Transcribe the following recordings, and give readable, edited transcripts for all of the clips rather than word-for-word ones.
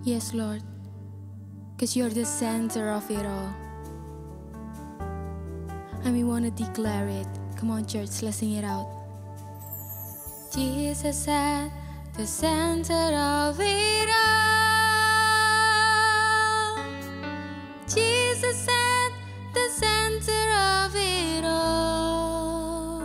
Yes, Lord, because you're the center of it all. And we want to declare it. Come on, church, let's sing it out. Jesus at the center of it all. Jesus at the center of it all.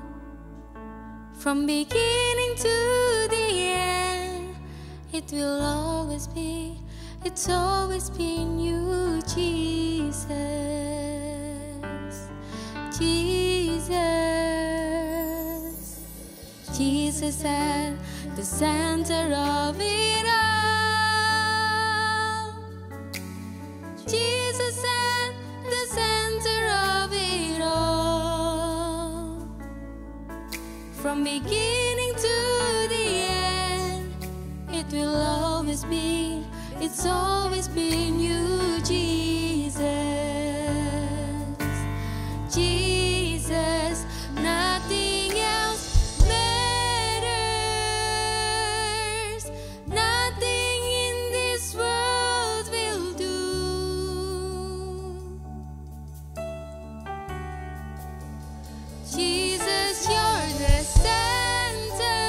From beginning to the end, it will always be, it's always been you, Jesus. Jesus. Jesus at the center of it all. Jesus at the center of it all. From beginning to the end, it will always be, it's always been you, Jesus. Jesus, nothing else matters. Nothing in this world will do. Jesus, you're the center,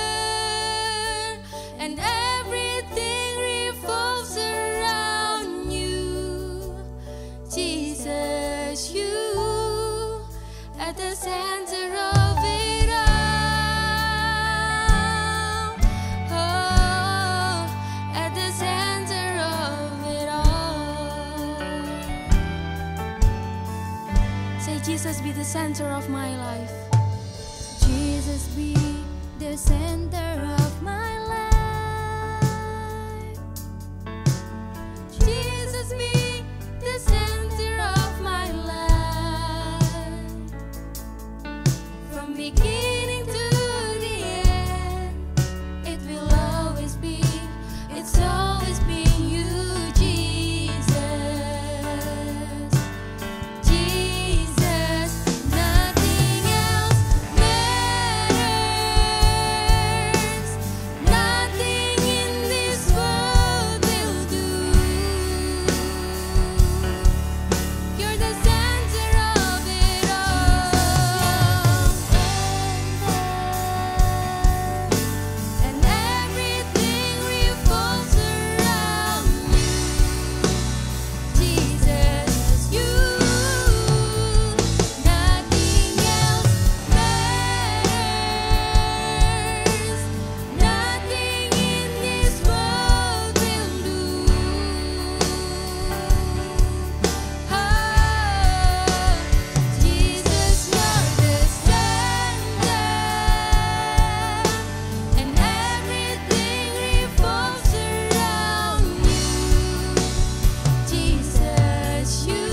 and everything revolves around you. Jesus, you at the center of it all. Oh, at the center of it all. Say, Jesus, be the center of my life. Jesus, be the center of my life. Jesus, be the center of my life. From beginning to the end, it will always be, it's always been you, Jesus. Jesus, nothing else matters. Nothing in this world will do. You're the center of it all. And everything revolves around you. Jesus, you. Nothing else matters. Nothing in this world will do. Oh, Jesus, you're the center, and everything revolves around you. Jesus, you.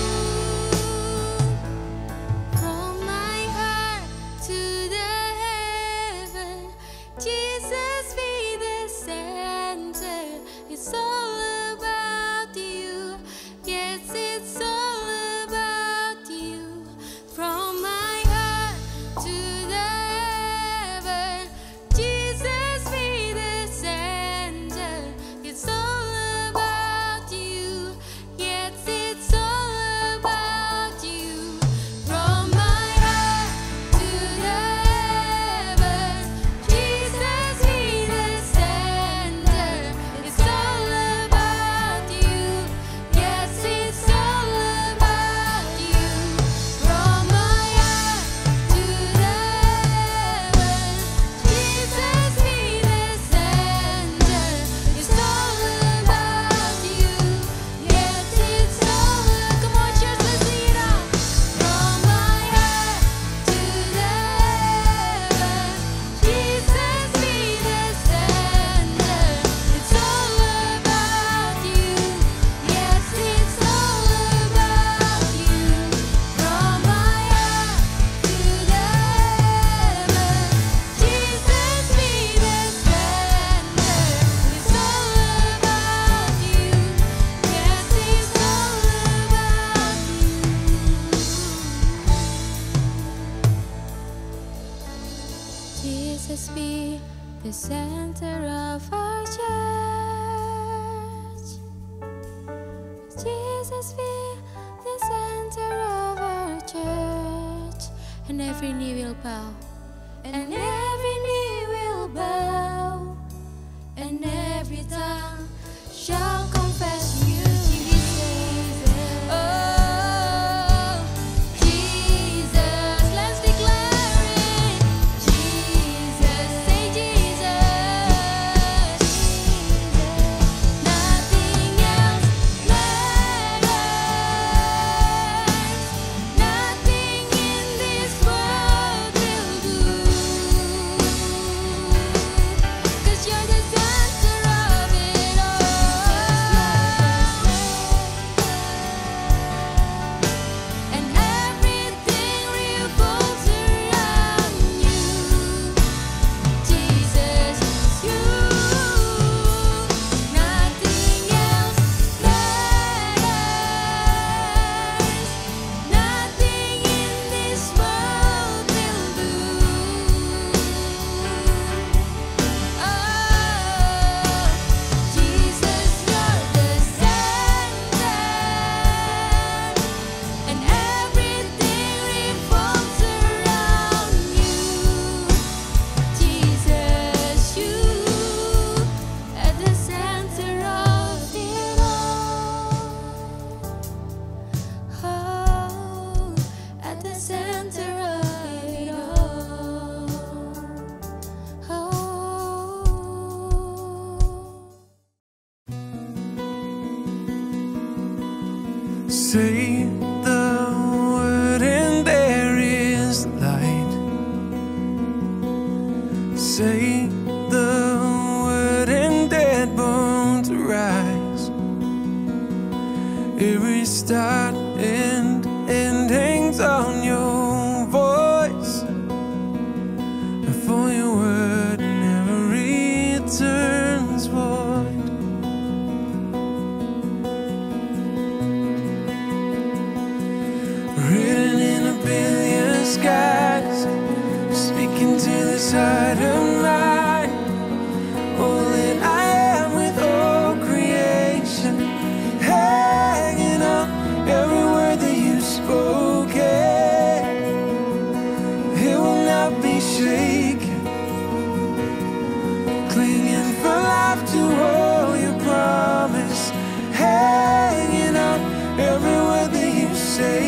From my heart to the heaven, Jesus, be the center. It's all about you. Yes, it's all about you. From my heart to the heaven, Jesus, be the center. It's all about you. Yes, it's all about you. From my heart to the heaven, Jesus, be the center. It's all about you. Yes, it's all about you. From my heart to the heaven, Jesus, be the center. It's all about you. Yes, it's all. Come on, church, let's sing it out. From my heart to the heaven, Jesus, be the center. It's all about you. Yes, it's all about you. From my heart to the heaven, Jesus, be the center. It's all about you. Yes, it's all about you. Jesus, be the center of our church. Jesus be the center of our church, and every knee will bow, and every knee will bow, and every tongue shall confess you, Jesus. Oh, Jesus, let's declare it. Jesus, say Jesus. Nothing else matters. Nothing in this world will do. 'Cause you're the center of it all. And everything revolves around you. Jesus, you. Nothing else matters. Nothing in this world will do. Oh, Jesus, you're the center, and everything revolves around you. Jesus, you at the center of it all. Oh, at the center of it all. Oh. Say the word and there is light. Say the word and dead bones rise. Every start and end hangs on your voice. For your word never returns void. Written in a billion skies, speaking to this heart of mine. All that I am with all creation, hanging on every word that you spoke. It will not be shaken, clinging for life to all your promise, hanging on every word that you say.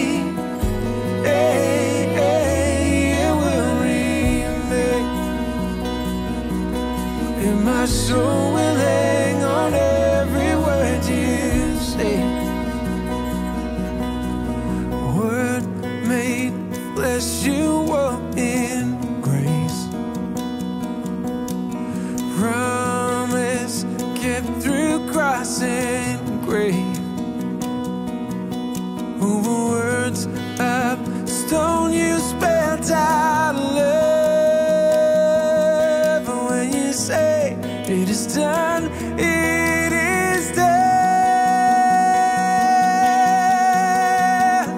It will remain, and my soul will hang on every word you say. Word made flesh, you walk in grace. Promise kept through cross and grave. Over words of stone you spelled out love. And when you say it is done, it is done.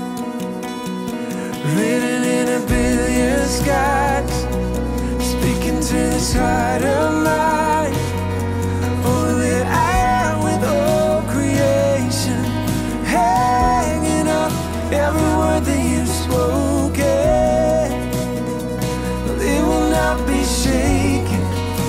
Written in a billion skies, speaking to this heart of mine. All that I am with all creation, hanging up every word that you spoke. It will not be shaken,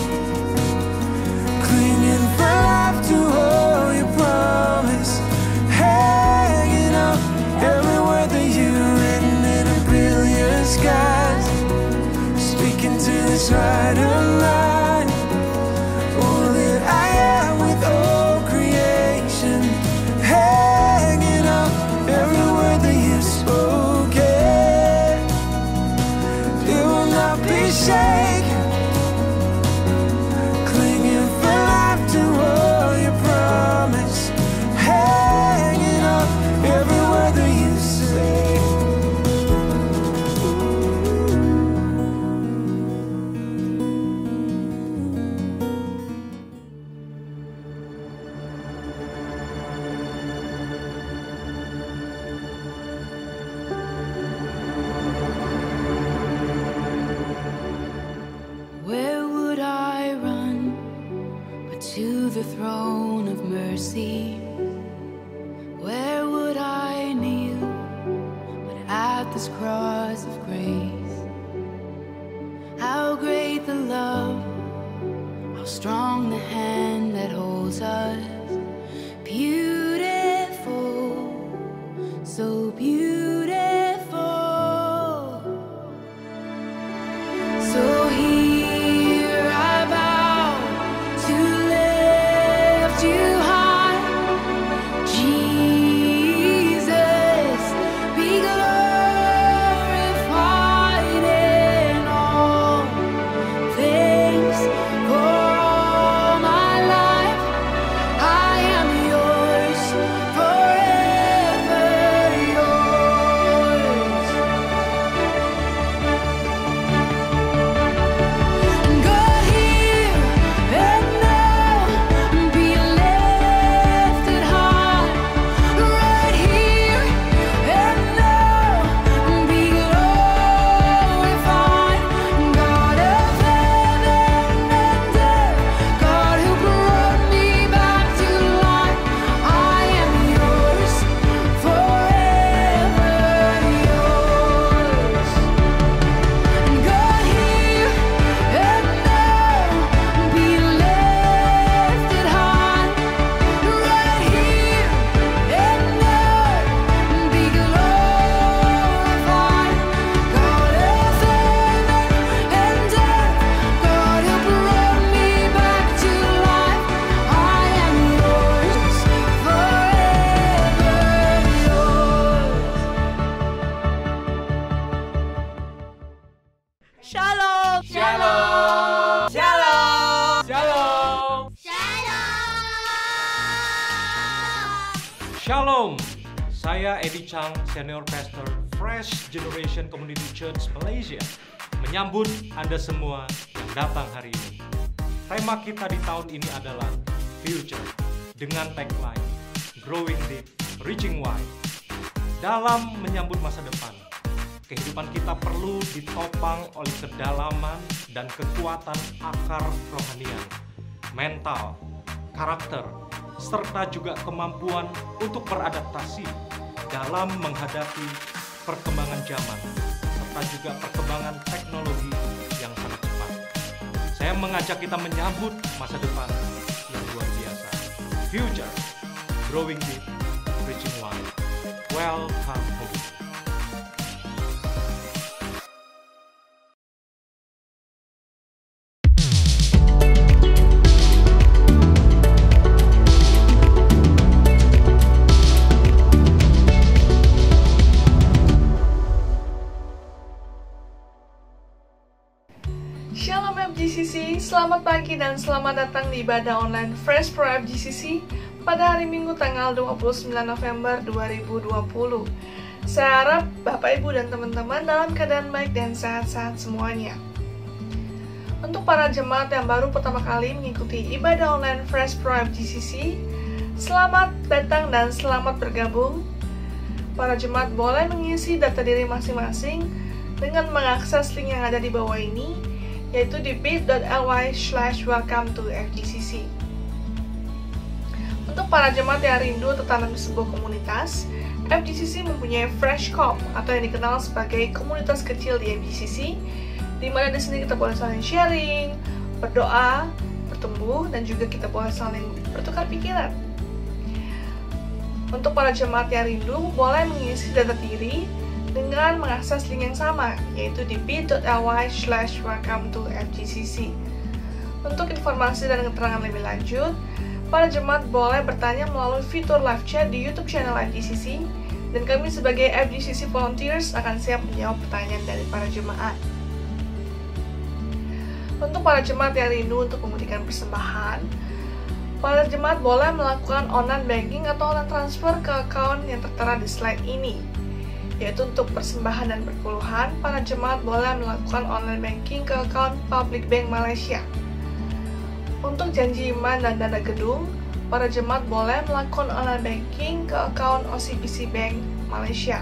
clinging for life to all your promise, hanging up every word that you written in a billion skies, speaking to this heart of mine. All that I am with all creation, hanging up every word that you spoke. It will not be shaken, clinging for life to all your promise, hanging up every word that you say. the love, how strong the hand that holds us. Beautiful, so beautiful. So here I bow to lift you high, Jesus, be glorified in all things. For all my life I am yours, forever yours. God, here and now, be lifted high. Right here and now, be glorified. God of heaven and earth, God who brought me back to life, I am yours, forever yours. God, here and now, be lifted high. Right here and now, be glorified. God of heaven and earth, God who brought me back to life, I am yours, forever yours. Shalom. Shalom. Shalom. Shalom. Shalom. Saya Eddie Chang, Senior Pastor Fresh Generation Community Church Malaysia, menyambut Anda semua yang datang hari ini. Tema kita di tahun ini adalah Future, dengan tagline Growing Deep, Reaching Wide. Dalam menyambut masa depan, kehidupan kita perlu ditopang oleh kedalaman dan kekuatan akar rohanian, mental, karakter, serta juga kemampuan untuk beradaptasi dalam menghadapi perkembangan zaman, serta juga perkembangan teknologi yang sangat cepat. Saya mengajak kita menyambut masa depan yang luar biasa. Future, growing deep, reaching wide. Welcome home. Shalom FGCC, selamat pagi dan selamat datang di ibadah online Fresh Pro FGCC pada hari Minggu tanggal 29 November 2020. Saya harap Bapak, Ibu, dan teman-teman dalam keadaan baik dan sehat-sehat semuanya. Untuk para jemaat yang baru pertama kali mengikuti ibadah online Fresh Pro FGCC, selamat datang dan selamat bergabung. Para jemaat boleh mengisi data diri masing-masing dengan mengakses link yang ada di bawah ini, yaitu di bit.ly/welcome-to-FGCC. Untuk para jemaat yang rindu tertanam di sebuah komunitas, FGCC mempunyai Fresh Cop atau yang dikenal sebagai komunitas kecil di FGCC, di mana di sini kita boleh saling sharing, berdoa, bertumbuh, dan juga kita boleh saling bertukar pikiran. Untuk para jemaat yang rindu, boleh mengisi data diri dengan mengakses link yang sama, yaitu di bit.ly/welcome-to-FGCC. Untuk informasi dan keterangan lebih lanjut, para jemaat boleh bertanya melalui fitur live chat di YouTube channel FGCC, dan kami sebagai FGCC Volunteers akan siap menjawab pertanyaan dari para jemaat. Untuk para jemaat yang rindu untuk memberikan persembahan, para jemaat boleh melakukan online banking atau online transfer ke akun yang tertera di slide ini. Yaitu untuk persembahan dan perpuluhan, para jemaat boleh melakukan online banking ke akun Public Bank Malaysia. Untuk janji iman dan dana gedung, para jemaat boleh melakukan online banking ke akun OCBC Bank Malaysia.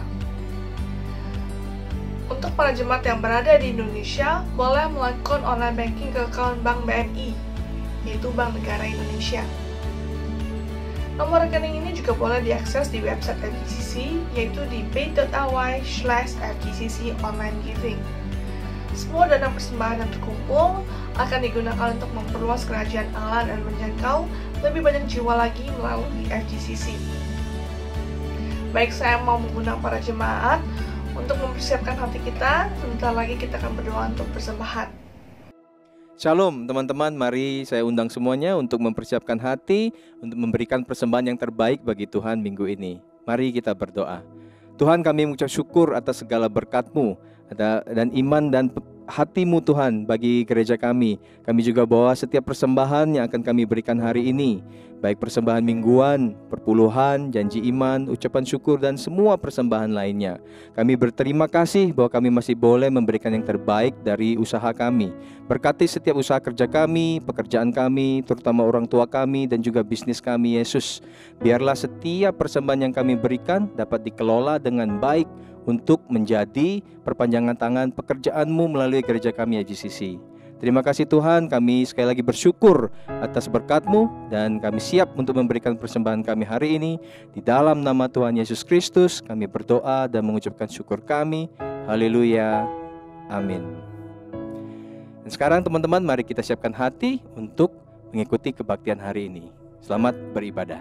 Untuk para jemaat yang berada di Indonesia, boleh melakukan online banking ke akun Bank BNI, yaitu Bank Negara Indonesia. Nomor rekening ini juga boleh diakses di website FGCC, yaitu di bit.ly/FGCC online giving. Semua dana persembahan yang terkumpul akan digunakan untuk memperluas kerajaan Allah dan menjangkau lebih banyak jiwa lagi melalui FGCC. Baik, saya mau mengundang para jemaat untuk mempersiapkan hati kita. Sebentar lagi kita akan berdoa untuk persembahan. Shalom teman-teman, mari saya undang semuanya untuk mempersiapkan hati untuk memberikan persembahan yang terbaik bagi Tuhan minggu ini. Mari kita berdoa. Tuhan, kami mengucap syukur atas segala berkat-Mu dan iman dan hati-Mu Tuhan bagi gereja kami. Kami juga bawa setiap persembahan yang akan kami berikan hari ini, baik persembahan mingguan, perpuluhan, janji iman, ucapan syukur, dan semua persembahan lainnya. Kami berterima kasih bahwa kami masih boleh memberikan yang terbaik dari usaha kami. Berkati setiap usaha kerja kami, pekerjaan kami, terutama orang tua kami, dan juga bisnis kami, Yesus. Biarlah setiap persembahan yang kami berikan dapat dikelola dengan baik untuk menjadi perpanjangan tangan pekerjaan-Mu melalui gereja kami FGCC. Terima kasih Tuhan, kami sekali lagi bersyukur atas berkat-Mu dan kami siap untuk memberikan persembahan kami hari ini. Di dalam nama Tuhan Yesus Kristus kami berdoa dan mengucapkan syukur kami. Haleluya. Amin. Dan sekarang teman-teman, mari kita siapkan hati untuk mengikuti kebaktian hari ini. Selamat beribadah.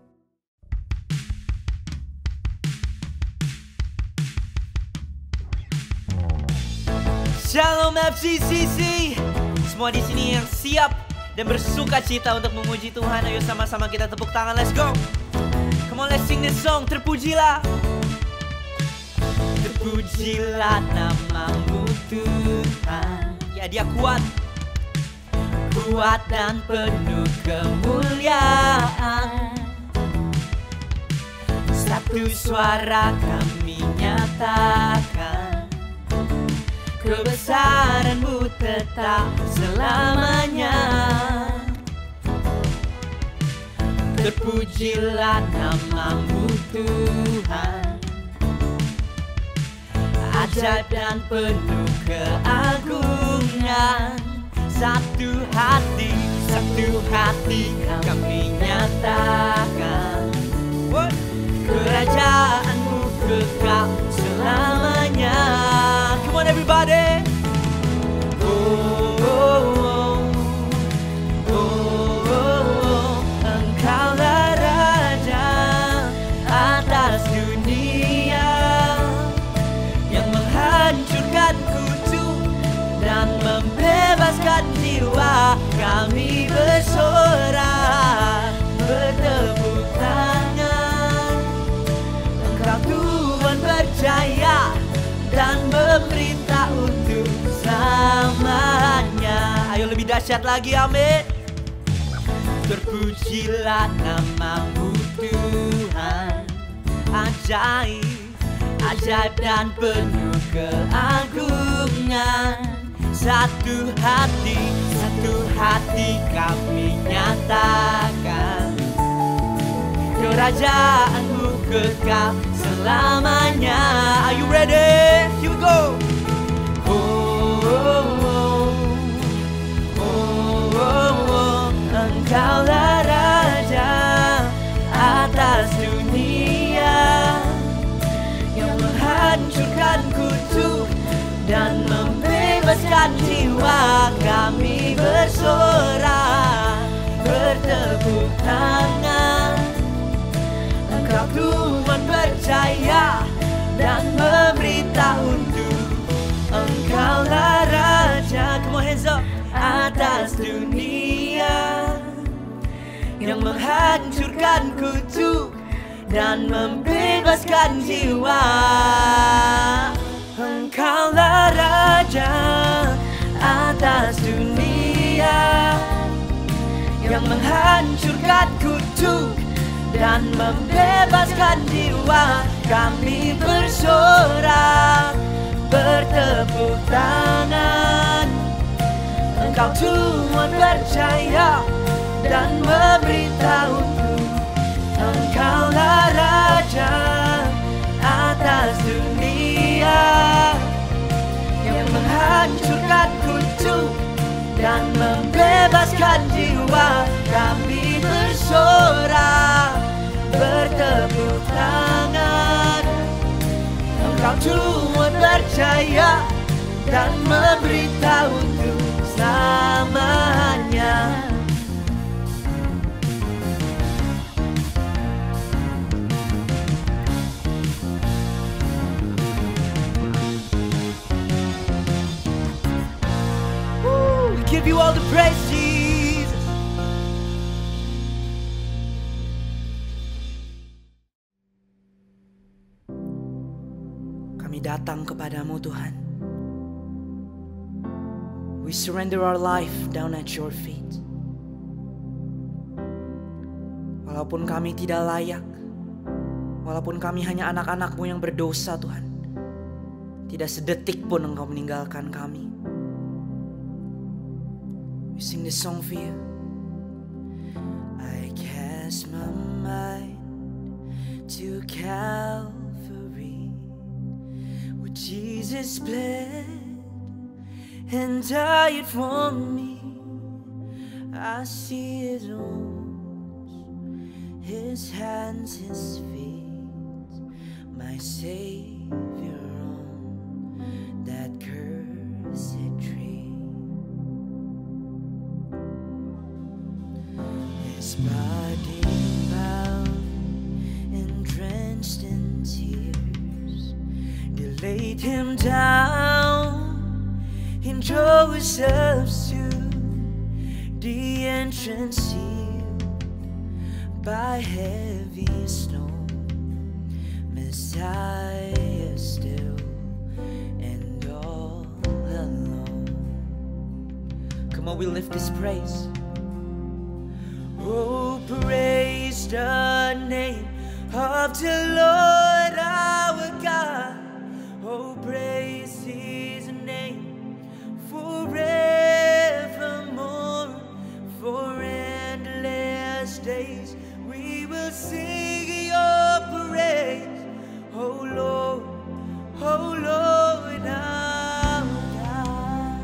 Shalom FGCC, semua di sini yang siap dan bersuka cita untuk memuji Tuhan. Ayo sama-sama kita tepuk tangan, let's go. Come on, let's sing this song. Terpujilah, terpujilah nama-Mu Tuhan. Ya, Dia kuat, kuat dan penuh kemuliaan. Satu suara kami nyatakan, kebesaran-Mu tetap selamanya. Terpujilah nama-Mu Tuhan, ajaib dan penuh keagungan. Satu hati kami nyatakan, kerajaan-Mu kekal selamanya. Come on everybody. Engkaulah Raja atas dunia, yang menghancurkan kutuk dan membebaskan jiwa. Kami bersorak, bertepuk tangan. Engkau Tuhan percaya dan memerintah untuk selamanya. Ayo lebih dahsyat lagi, amin. Terpujilah nama-Mu Tuhan, ajaib, ajaib dan penuh keagungan. Satu hati kami nyatakan, kerajaan-Mu kekal selamanya. Are you ready? Here we go. Engkaulah Raja atas dunia, yang menghancurkan kutuk dan membebaskan jiwa. Kami bersorak, bertepuk tangan. Engkau Tuhan percaya dan memerintah untuk. Engkaulah Raja, come on hands up, atas dunia, yang menghancurkan kutuk dan membebaskan jiwa. Engkaulah Raja atas dunia, yang menghancurkan kutuk dan membebaskan jiwa. Kami bersorak, bertepuk tangan. Engkau Tuhan percaya dan memerintah untuk. Engkaulah Raja atas dunia, yang menghancurkan kutuk dan membebaskan jiwa. Kami bersorak, bertepuk tangan. Engkau Tuhan percaya dan memberi derita untuk selamanya. We give you all the praise, Jesus. Kami datang kepadamu, Tuhan. We surrender our life down at your feet. Walaupun kami tidak layak, walaupun kami hanya anak-anak-Mu yang berdosa, Tuhan, tidak sedetik pun Engkau meninggalkan kami. We sing this song for you. I cast my mind to Calvary, where Jesus bled and died for me. I see His wounds, His hands, His feet, my Savior on that cursed tree. His body bound and drenched in tears, they laid Him down in Joseph's tomb, the entrance sealed by heavy stone. Messiah still and all alone. Come on, we lift this praise. Oh, praise the name of the Lord our God. Oh, praise His name forevermore. For endless days we will sing your praise. Oh Lord, oh Lord our God.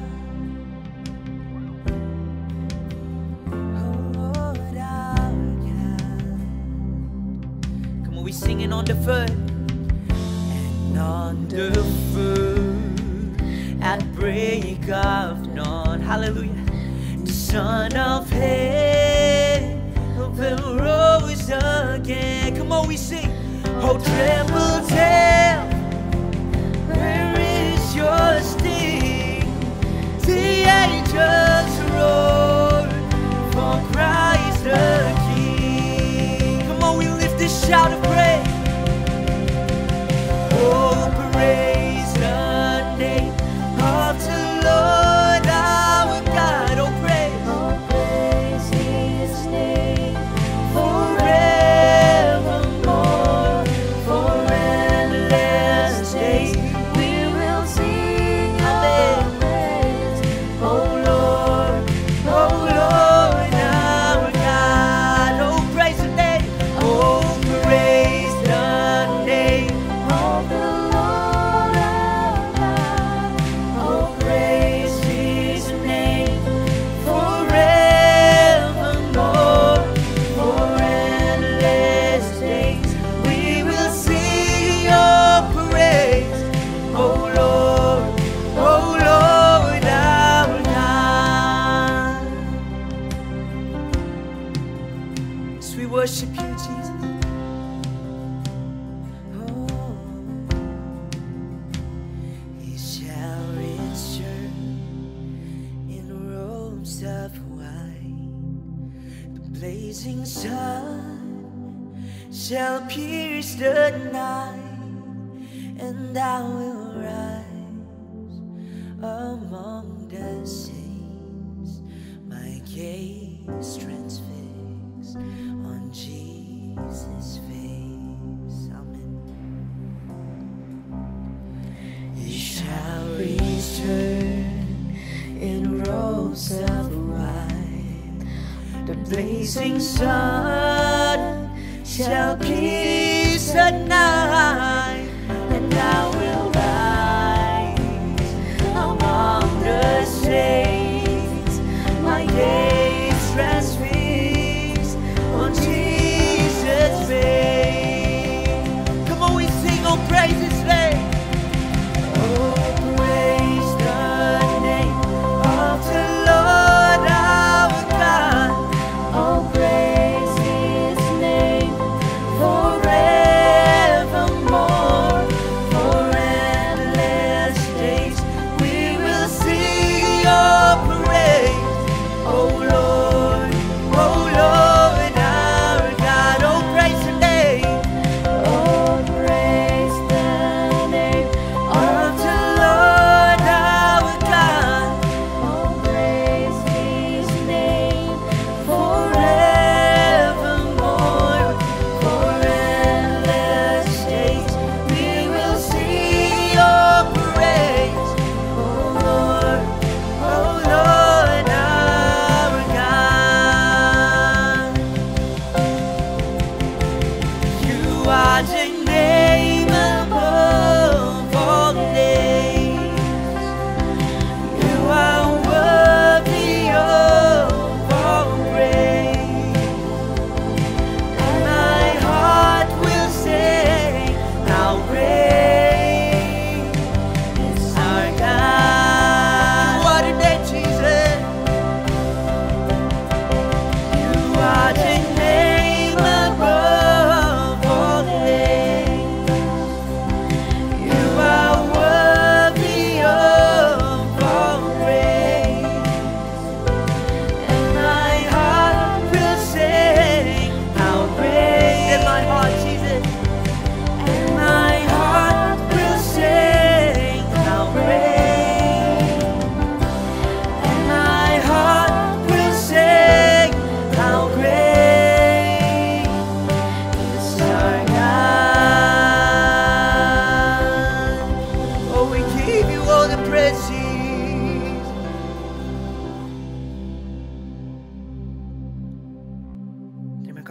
Oh Lord our God. Come on, we singing on the foot. And on the foot at break of dawn, hallelujah, the Son of Heaven rose again. Come on, we sing. Oh, tremble, tell, where is your sting? The angels roar for Christ the King. Come on, we lift this shout of praise. Oh, praise the name of the Lord our God. Oh, praise His name forevermore. For endless days we will sing your praise. Oh Lord our God. Oh, praise the name. Oh, praise the name of the Lord our God. Oh, praise His name forevermore. For endless days we will sing your praise. Oh Lord our God. As we worship you, Jesus. Oh, He shall return in robes of white. The blazing sun shall pierce the night, and I will rise among the saints, my gaze transfixed on Jesus' face. Amen. He shall return in robes of white. The blazing sun shall pierce the night, and I will rise among the saints, my gaze transfixed on Jesus' face. Come on, we sing, oh praise His name. Oh, praise the name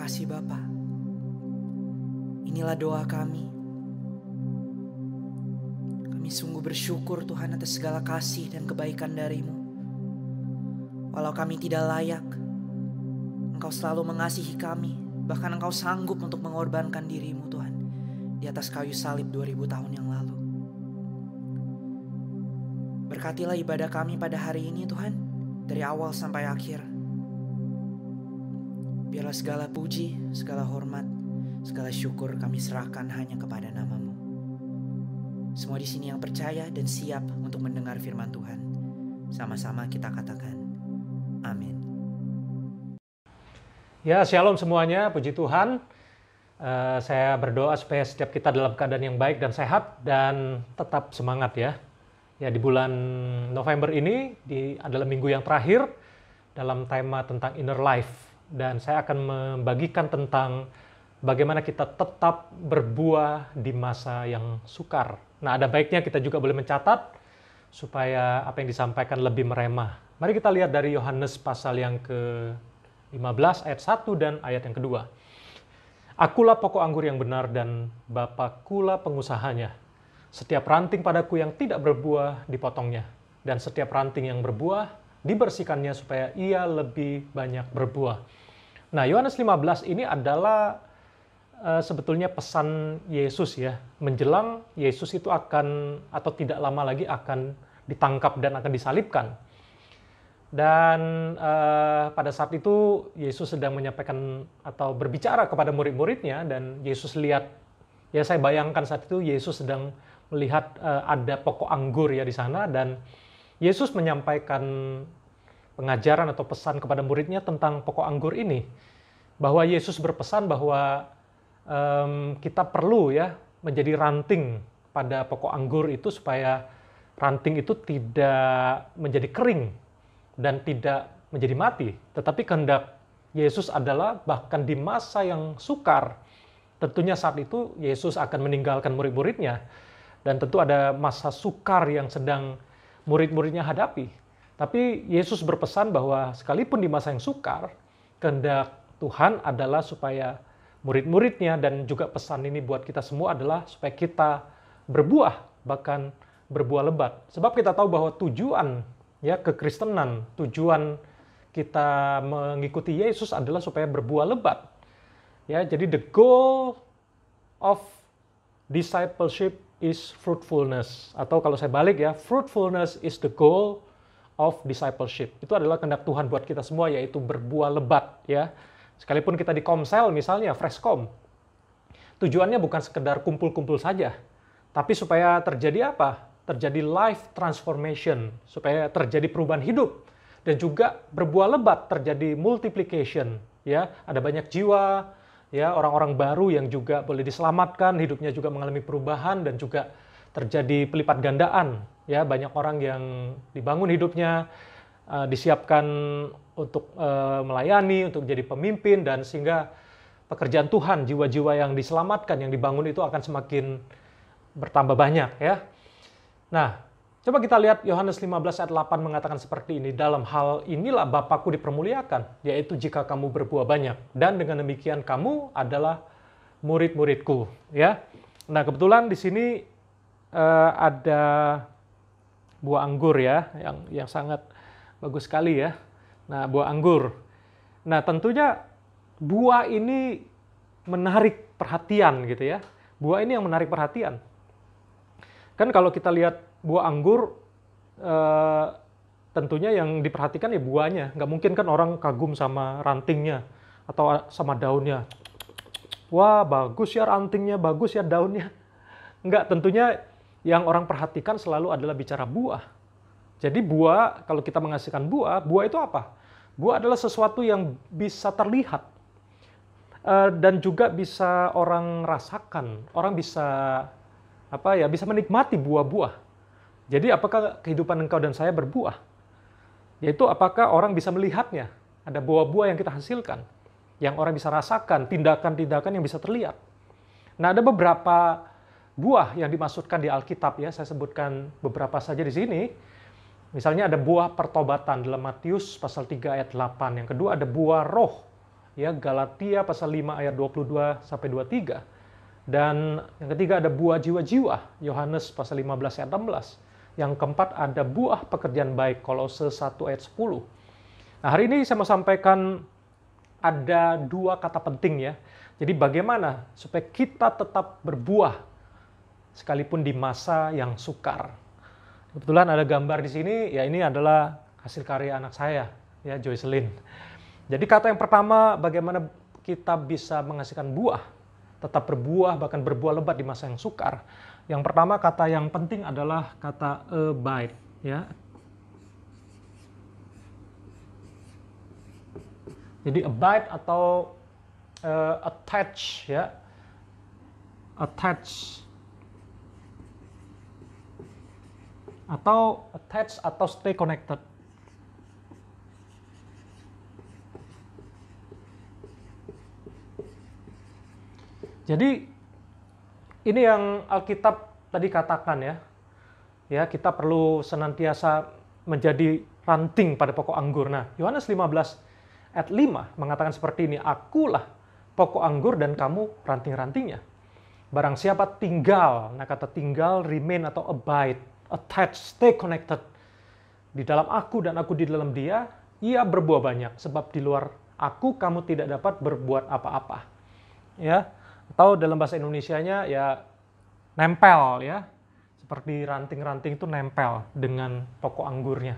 kasih Bapa. Inilah doa kami. Kami sungguh bersyukur Tuhan atas segala kasih dan kebaikan dari-Mu. Walau kami tidak layak, Engkau selalu mengasihi kami. Bahkan Engkau sanggup untuk mengorbankan diri-Mu Tuhan di atas kayu salib 2000 tahun yang lalu. Berkatilah ibadah kami pada hari ini Tuhan, dari awal sampai akhir. Biarlah segala puji, segala hormat, segala syukur kami serahkan hanya kepada nama-Mu. Semua di sini yang percaya dan siap untuk mendengar firman Tuhan, sama-sama kita katakan, amin. Ya, shalom semuanya, puji Tuhan. Saya berdoa supaya setiap kita dalam keadaan yang baik dan sehat dan tetap semangat ya. Ya, di bulan November ini adalah minggu yang terakhir dalam tema tentang inner life. Dan saya akan membagikan tentang bagaimana kita tetap berbuah di masa yang sukar. Nah, ada baiknya kita juga boleh mencatat supaya apa yang disampaikan lebih merema. Mari kita lihat dari Yohanes pasal yang ke-15 ayat 1 dan ayat yang kedua. Akulah pokok anggur yang benar dan Bapakulah pengusahanya. Setiap ranting padaku yang tidak berbuah dipotongnya. Dan setiap ranting yang berbuah dibersihkannya supaya ia lebih banyak berbuah. Nah, Yohanes 15 ini adalah sebetulnya pesan Yesus ya. Menjelang Yesus itu akan atau tidak lama lagi akan ditangkap dan akan disalibkan. Dan pada saat itu Yesus sedang menyampaikan atau berbicara kepada murid-muridnya dan Yesus lihat, ya saya bayangkan saat itu Yesus sedang melihat ada pokok anggur ya di sana dan Yesus menyampaikan pengajaran atau pesan kepada muridnya tentang pokok anggur ini. Bahwa Yesus berpesan bahwa kita perlu ya menjadi ranting pada pokok anggur itu supaya ranting itu tidak menjadi kering dan tidak menjadi mati. Tetapi kehendak Yesus adalah bahkan di masa yang sukar, tentunya saat itu Yesus akan meninggalkan murid-muridnya. Dan tentu ada masa sukar yang sedang murid-muridnya hadapi. Tapi Yesus berpesan bahwa sekalipun di masa yang sukar, kehendak Tuhan adalah supaya murid-muridnya dan juga pesan ini buat kita semua adalah supaya kita berbuah, bahkan berbuah lebat. Sebab kita tahu bahwa tujuan ya kekristenan, tujuan kita mengikuti Yesus adalah supaya berbuah lebat. Ya, jadi the goal of discipleship is fruitfulness. Atau kalau saya balik ya, fruitfulness is the goal of discipleship. Itu adalah kehendak Tuhan buat kita semua, yaitu berbuah lebat ya. Sekalipun kita di Komsel misalnya, Freshcom, tujuannya bukan sekedar kumpul-kumpul saja, tapi supaya terjadi apa? Terjadi life transformation, supaya terjadi perubahan hidup, dan juga berbuah lebat, terjadi multiplication. Ya, ada banyak jiwa, ya orang-orang baru yang juga boleh diselamatkan, hidupnya juga mengalami perubahan, dan juga terjadi pelipat gandaan. Ya, banyak orang yang dibangun hidupnya, disiapkan untuk melayani, untuk jadi pemimpin, dan sehingga pekerjaan Tuhan, jiwa-jiwa yang diselamatkan, yang dibangun itu akan semakin bertambah banyak ya. Nah, coba kita lihat Yohanes 15 ayat 8 mengatakan seperti ini, dalam hal inilah Bapakku dipermuliakan, yaitu jika kamu berbuah banyak, dan dengan demikian kamu adalah murid-muridku ya. Nah, kebetulan di sini ada buah anggur ya, yang sangat bagus sekali ya. Nah, buah anggur. Nah, tentunya buah ini menarik perhatian gitu ya. Buah ini yang menarik perhatian. Kan kalau kita lihat buah anggur, tentunya yang diperhatikan ya buahnya. Nggak mungkin kan orang kagum sama rantingnya atau sama daunnya. Wah, bagus ya rantingnya, bagus ya daunnya. Nggak, tentunya yang orang perhatikan selalu adalah bicara buah. Jadi buah, kalau kita menghasilkan buah itu apa? Buah adalah sesuatu yang bisa terlihat dan juga bisa orang rasakan. Orang bisa bisa menikmati buah-buah. Jadi apakah kehidupan engkau dan saya berbuah? Yaitu apakah orang bisa melihatnya? Ada buah-buah yang kita hasilkan, yang orang bisa rasakan, tindakan-tindakan yang bisa terlihat. Nah, ada beberapa buah yang dimaksudkan di Alkitab ya. Saya sebutkan beberapa saja di sini. Misalnya ada buah pertobatan dalam Matius pasal 3 ayat 8. Yang kedua ada buah roh, ya Galatia pasal 5 ayat 22 sampai 23. Dan yang ketiga ada buah jiwa-jiwa, Yohanes pasal 15 ayat 16. Yang keempat ada buah pekerjaan baik, Kolose 1 ayat 10. Nah, hari ini saya mau sampaikan ada 2 kata penting ya. Jadi bagaimana supaya kita tetap berbuah sekalipun di masa yang sukar. Kebetulan ada gambar di sini, ya ini adalah hasil karya anak saya, ya Joycelyn. Jadi kata yang pertama, bagaimana kita bisa menghasilkan buah, tetap berbuah, bahkan berbuah lebat di masa yang sukar. Yang pertama, kata yang penting adalah kata abide, ya. Jadi abide atau attach, ya. Attach. Atau stay connected. Jadi ini yang Alkitab tadi katakan ya. Ya, kita perlu senantiasa menjadi ranting pada pokok anggur. Nah, Yohanes 15 ayat 5 mengatakan seperti ini, "Akulah pokok anggur dan kamu ranting-rantingnya. Barang siapa tinggal," nah kata tinggal, remain atau abide, attach, stay connected di dalam aku dan aku di dalam dia, ia berbuah banyak. Sebab di luar aku kamu tidak dapat berbuat apa-apa. Ya. Atau dalam bahasa Indonesianya ya nempel ya. Seperti ranting-ranting itu nempel dengan pokok anggurnya.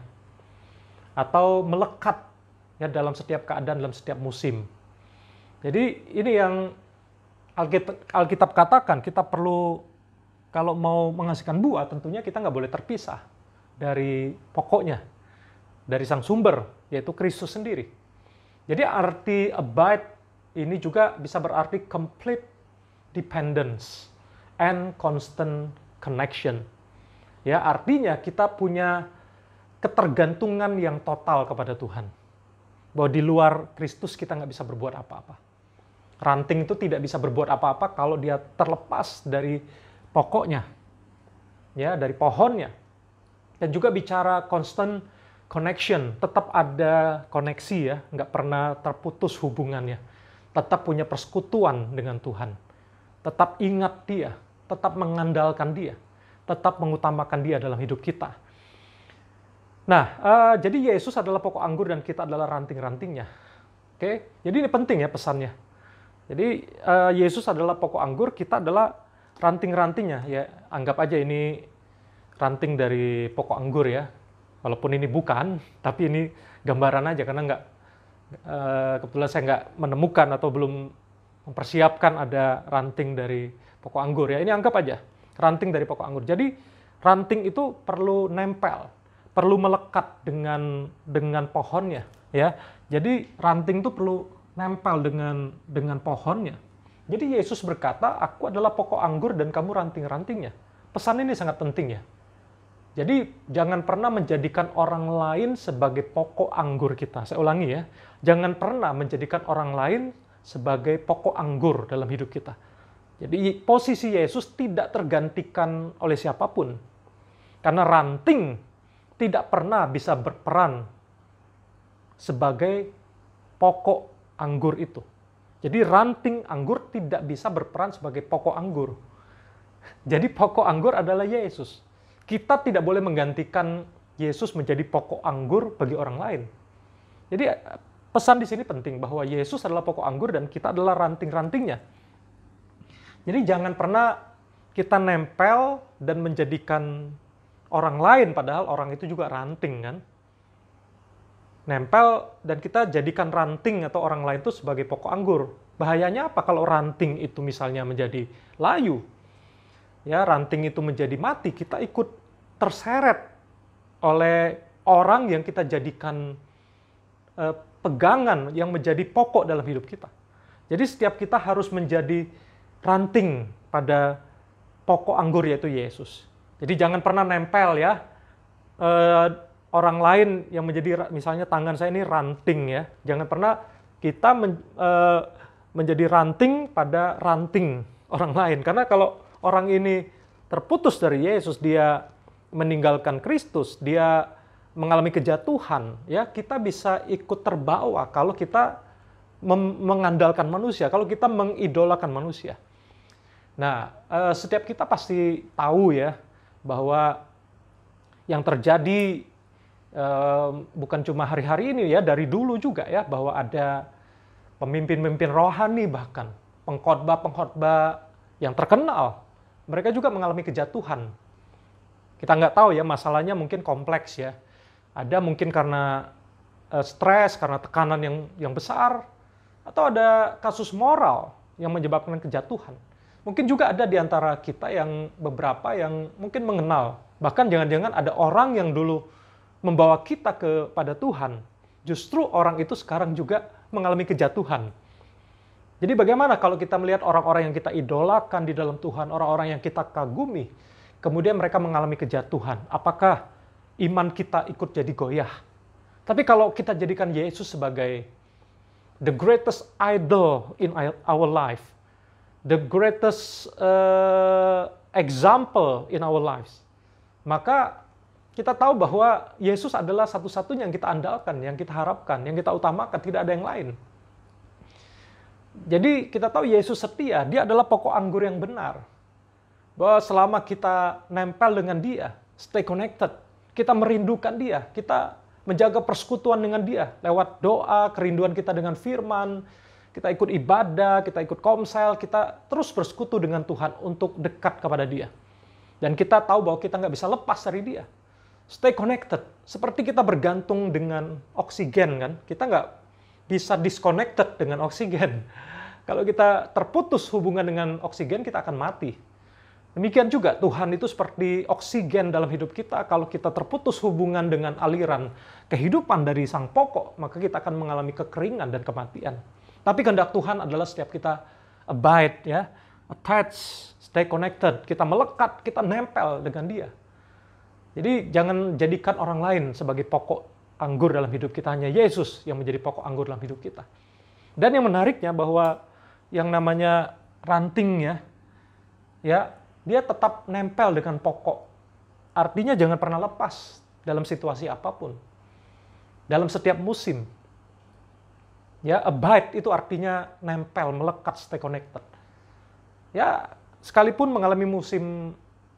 Atau melekat ya dalam setiap keadaan, dalam setiap musim. Jadi ini yang Alkitab katakan, kita perlu kalau mau menghasilkan buah tentunya kita nggak boleh terpisah dari pokoknya, dari sang sumber, yaitu Kristus sendiri. Jadi arti abide ini juga bisa berarti complete dependence and constant connection. Ya, artinya kita punya ketergantungan yang total kepada Tuhan. Bahwa di luar Kristus kita nggak bisa berbuat apa-apa. Ranting itu tidak bisa berbuat apa-apa kalau dia terlepas dari pokoknya. Ya, dari pohonnya. Dan juga bicara constant connection, tetap ada koneksi ya, nggak pernah terputus hubungannya. Tetap punya persekutuan dengan Tuhan. Tetap ingat dia, tetap mengandalkan dia, tetap mengutamakan dia dalam hidup kita. Nah, jadi Yesus adalah pokok anggur dan kita adalah ranting-rantingnya. Oke, jadi ini penting ya pesannya. Jadi Yesus adalah pokok anggur, kita adalah ranting-rantingnya. Ya, anggap aja ini ranting dari pokok anggur ya. Walaupun ini bukan, tapi ini gambaran aja karena kebetulan saya nggak menemukan atau belum mempersiapkan ada ranting dari pokok anggur ya. Ini anggap aja ranting dari pokok anggur. Jadi ranting itu perlu nempel, perlu melekat dengan pohonnya ya. Jadi ranting itu perlu nempel dengan pohonnya. Jadi Yesus berkata, "Aku adalah pokok anggur dan kamu ranting-rantingnya." Pesan ini sangat penting ya. Jadi jangan pernah menjadikan orang lain sebagai pokok anggur kita. Saya ulangi ya. Jangan pernah menjadikan orang lain sebagai pokok anggur dalam hidup kita. Jadi posisi Yesus tidak tergantikan oleh siapapun. Karena ranting tidak pernah bisa berperan sebagai pokok anggur itu. Jadi ranting anggur tidak bisa berperan sebagai pokok anggur. Jadi pokok anggur adalah Yesus. Kita tidak boleh menggantikan Yesus menjadi pokok anggur bagi orang lain. Jadi pesan di sini penting bahwa Yesus adalah pokok anggur dan kita adalah ranting-rantingnya. Jadi jangan pernah kita nempel dan menjadikan orang lain padahal orang itu juga ranting kan. Nempel dan kita jadikan ranting atau orang lain itu sebagai pokok anggur. Bahayanya apa kalau ranting itu misalnya menjadi layu? Ya, ranting itu menjadi mati, kita ikut terseret oleh orang yang kita jadikan pegangan yang menjadi pokok dalam hidup kita. Jadi setiap kita harus menjadi ranting pada pokok anggur yaitu Yesus. Jadi jangan pernah nempel ya orang lain yang menjadi, misalnya tangan saya ini ranting ya. Jangan pernah kita menjadi ranting pada ranting orang lain. Karena kalau orang ini terputus dari Yesus, dia meninggalkan Kristus, dia mengalami kejatuhan, ya kita bisa ikut terbawa kalau kita mengandalkan manusia, kalau kita mengidolakan manusia. Nah, setiap kita pasti tahu ya bahwa yang terjadi bukan cuma hari-hari ini ya, dari dulu juga ya, bahwa ada pemimpin-pemimpin rohani, bahkan pengkhotbah-pengkhotbah yang terkenal, mereka juga mengalami kejatuhan. Kita nggak tahu ya, masalahnya mungkin kompleks ya. Ada mungkin karena stres, karena tekanan yang besar, atau ada kasus moral yang menyebabkan kejatuhan. Mungkin juga ada di antara kita yang beberapa yang mungkin mengenal. Bahkan jangan-jangan ada orang yang dulu membawa kita kepada Tuhan. Justru orang itu sekarang juga mengalami kejatuhan. Jadi bagaimana kalau kita melihat orang-orang yang kita idolakan di dalam Tuhan, orang-orang yang kita kagumi, kemudian mereka mengalami kejatuhan. Apakah iman kita ikut jadi goyah? Tapi kalau kita jadikan Yesus sebagai the greatest idol in our life, the greatest example in our lives, maka kita tahu bahwa Yesus adalah satu-satunya yang kita andalkan, yang kita harapkan, yang kita utamakan, tidak ada yang lain. Jadi kita tahu Yesus setia, dia adalah pokok anggur yang benar. Bahwa selama kita nempel dengan dia, stay connected, kita merindukan dia, kita menjaga persekutuan dengan dia, lewat doa, kerinduan kita dengan firman, kita ikut ibadah, kita ikut komsel, kita terus bersekutu dengan Tuhan untuk dekat kepada dia. Dan kita tahu bahwa kita nggak bisa lepas dari dia. Stay connected, seperti kita bergantung dengan oksigen kan, kita nggak bisa disconnected dengan oksigen. Kalau kita terputus hubungan dengan oksigen, kita akan mati. Demikian juga Tuhan itu seperti oksigen dalam hidup kita. Kalau kita terputus hubungan dengan aliran kehidupan dari sang pokok, maka kita akan mengalami kekeringan dan kematian. Tapi kehendak Tuhan adalah setiap kita abide, ya, attach, stay connected, kita melekat, kita nempel dengan dia. Jadi jangan jadikan orang lain sebagai pokok anggur dalam hidup kita, hanya Yesus yang menjadi pokok anggur dalam hidup kita. Dan yang menariknya bahwa yang namanya ranting ya dia tetap nempel dengan pokok. Artinya jangan pernah lepas dalam situasi apapun. Dalam setiap musim. Ya, abide itu artinya nempel, melekat, stay connected. Ya, sekalipun mengalami musim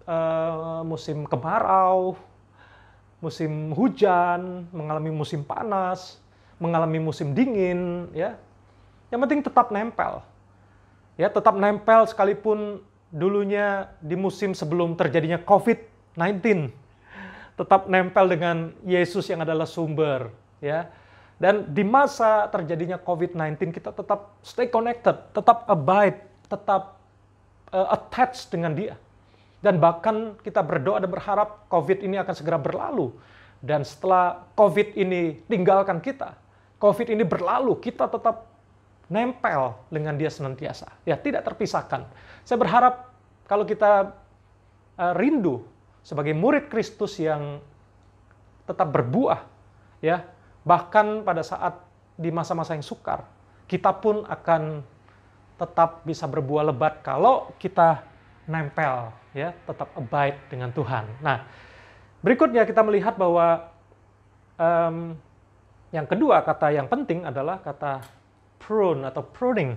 kemarau, musim hujan, mengalami musim panas, mengalami musim dingin, ya. Yang penting tetap nempel. Ya, tetap nempel sekalipun dulunya di musim sebelum terjadinya COVID-19. Tetap nempel dengan Yesus yang adalah sumber, ya. Dan di masa terjadinya COVID-19 kita tetap stay connected, tetap abide, tetap attached dengan dia. Dan bahkan kita berdoa dan berharap COVID ini akan segera berlalu. Dan setelah COVID ini tinggalkan kita, COVID ini berlalu, kita tetap nempel dengan dia senantiasa. Ya, tidak terpisahkan. Saya berharap kalau kita rindu sebagai murid Kristus yang tetap berbuah, ya, bahkan pada saat di masa-masa yang sukar, kita pun akan tetap bisa berbuah lebat kalau kita nempel, ya, tetap abide dengan Tuhan. Nah, berikutnya kita melihat bahwa yang kedua, kata yang penting adalah kata prune atau pruning.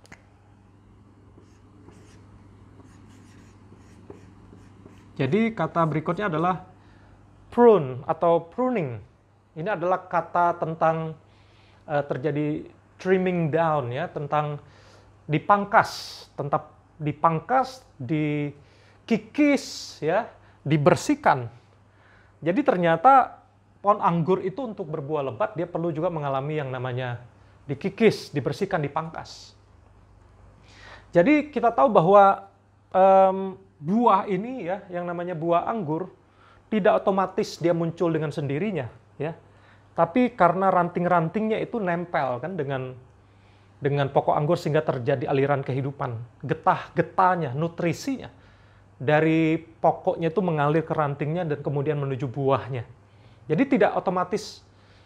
Jadi kata berikutnya adalah prune atau pruning. Ini adalah kata tentang terjadi trimming down, ya, tentang dipangkas, tentang dipangkas, dikikis, ya, dibersihkan. Jadi ternyata pohon anggur itu untuk berbuah lebat dia perlu juga mengalami yang namanya dikikis, dibersihkan, dipangkas. Jadi kita tahu bahwa buah ini, ya, yang namanya buah anggur tidak otomatis dia muncul dengan sendirinya, ya. Tapi karena ranting-rantingnya itu nempel kan dengan pokok anggur sehingga terjadi aliran kehidupan, getah-getahnya, nutrisinya dari pokoknya itu mengalir ke rantingnya dan kemudian menuju buahnya. Jadi tidak otomatis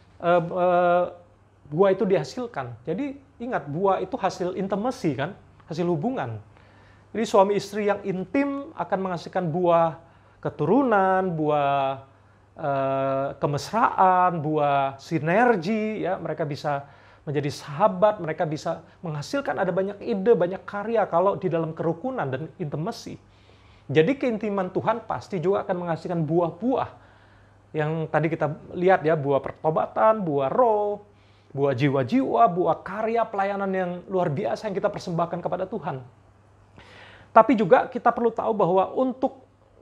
buah itu dihasilkan. Jadi ingat, buah itu hasil intimacy kan, hasil hubungan. Jadi suami istri yang intim akan menghasilkan buah keturunan, buah kemesraan, buah sinergi, ya, mereka bisa menjadi sahabat, mereka bisa menghasilkan ada banyak ide, banyak karya kalau di dalam kerukunan dan intimacy. Jadi keintiman Tuhan pasti juga akan menghasilkan buah-buah yang tadi kita lihat ya, buah pertobatan, buah roh, buah jiwa-jiwa, buah karya pelayanan yang luar biasa yang kita persembahkan kepada Tuhan. Tapi juga kita perlu tahu bahwa untuk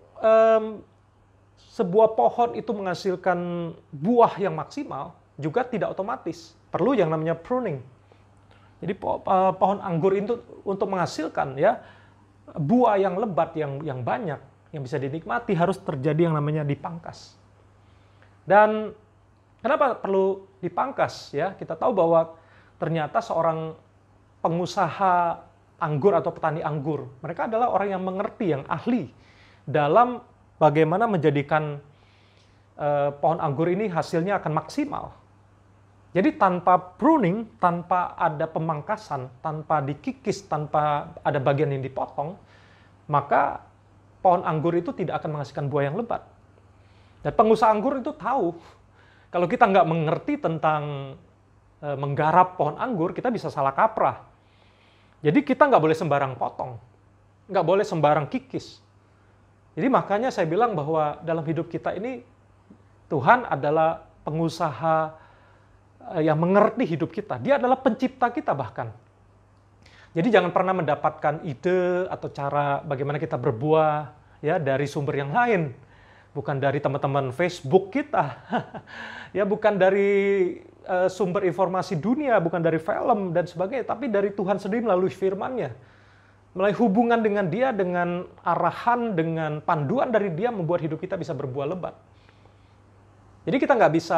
sebuah pohon itu menghasilkan buah yang maksimal juga tidak otomatis. Perlu yang namanya pruning. Jadi pohon anggur itu untuk menghasilkan ya buah yang lebat, yang banyak, yang bisa dinikmati, harus terjadi yang namanya dipangkas. Dan kenapa perlu dipangkas ya? Kita tahu bahwa ternyata seorang pengusaha anggur atau petani anggur, mereka adalah orang yang mengerti, yang ahli dalam bagaimana menjadikan pohon anggur ini hasilnya akan maksimal. Jadi tanpa pruning, tanpa ada pemangkasan, tanpa dikikis, tanpa ada bagian yang dipotong, maka pohon anggur itu tidak akan menghasilkan buah yang lebat. Dan pengusaha anggur itu tahu, kalau kita nggak mengerti tentang menggarap pohon anggur, kita bisa salah kaprah. Jadi kita nggak boleh sembarang potong, nggak boleh sembarang kikis. Jadi makanya saya bilang bahwa dalam hidup kita ini, Tuhan adalah pengusaha yang mengerti hidup kita. Dia adalah pencipta kita bahkan. Jadi jangan pernah mendapatkan ide atau cara bagaimana kita berbuah ya dari sumber yang lain. Bukan dari teman-teman Facebook kita. Ya bukan dari sumber informasi dunia, bukan dari film dan sebagainya, tapi dari Tuhan sendiri melalui firman-Nya. Melalui hubungan dengan Dia, dengan arahan, dengan panduan dari Dia membuat hidup kita bisa berbuah lebat. Jadi kita nggak bisa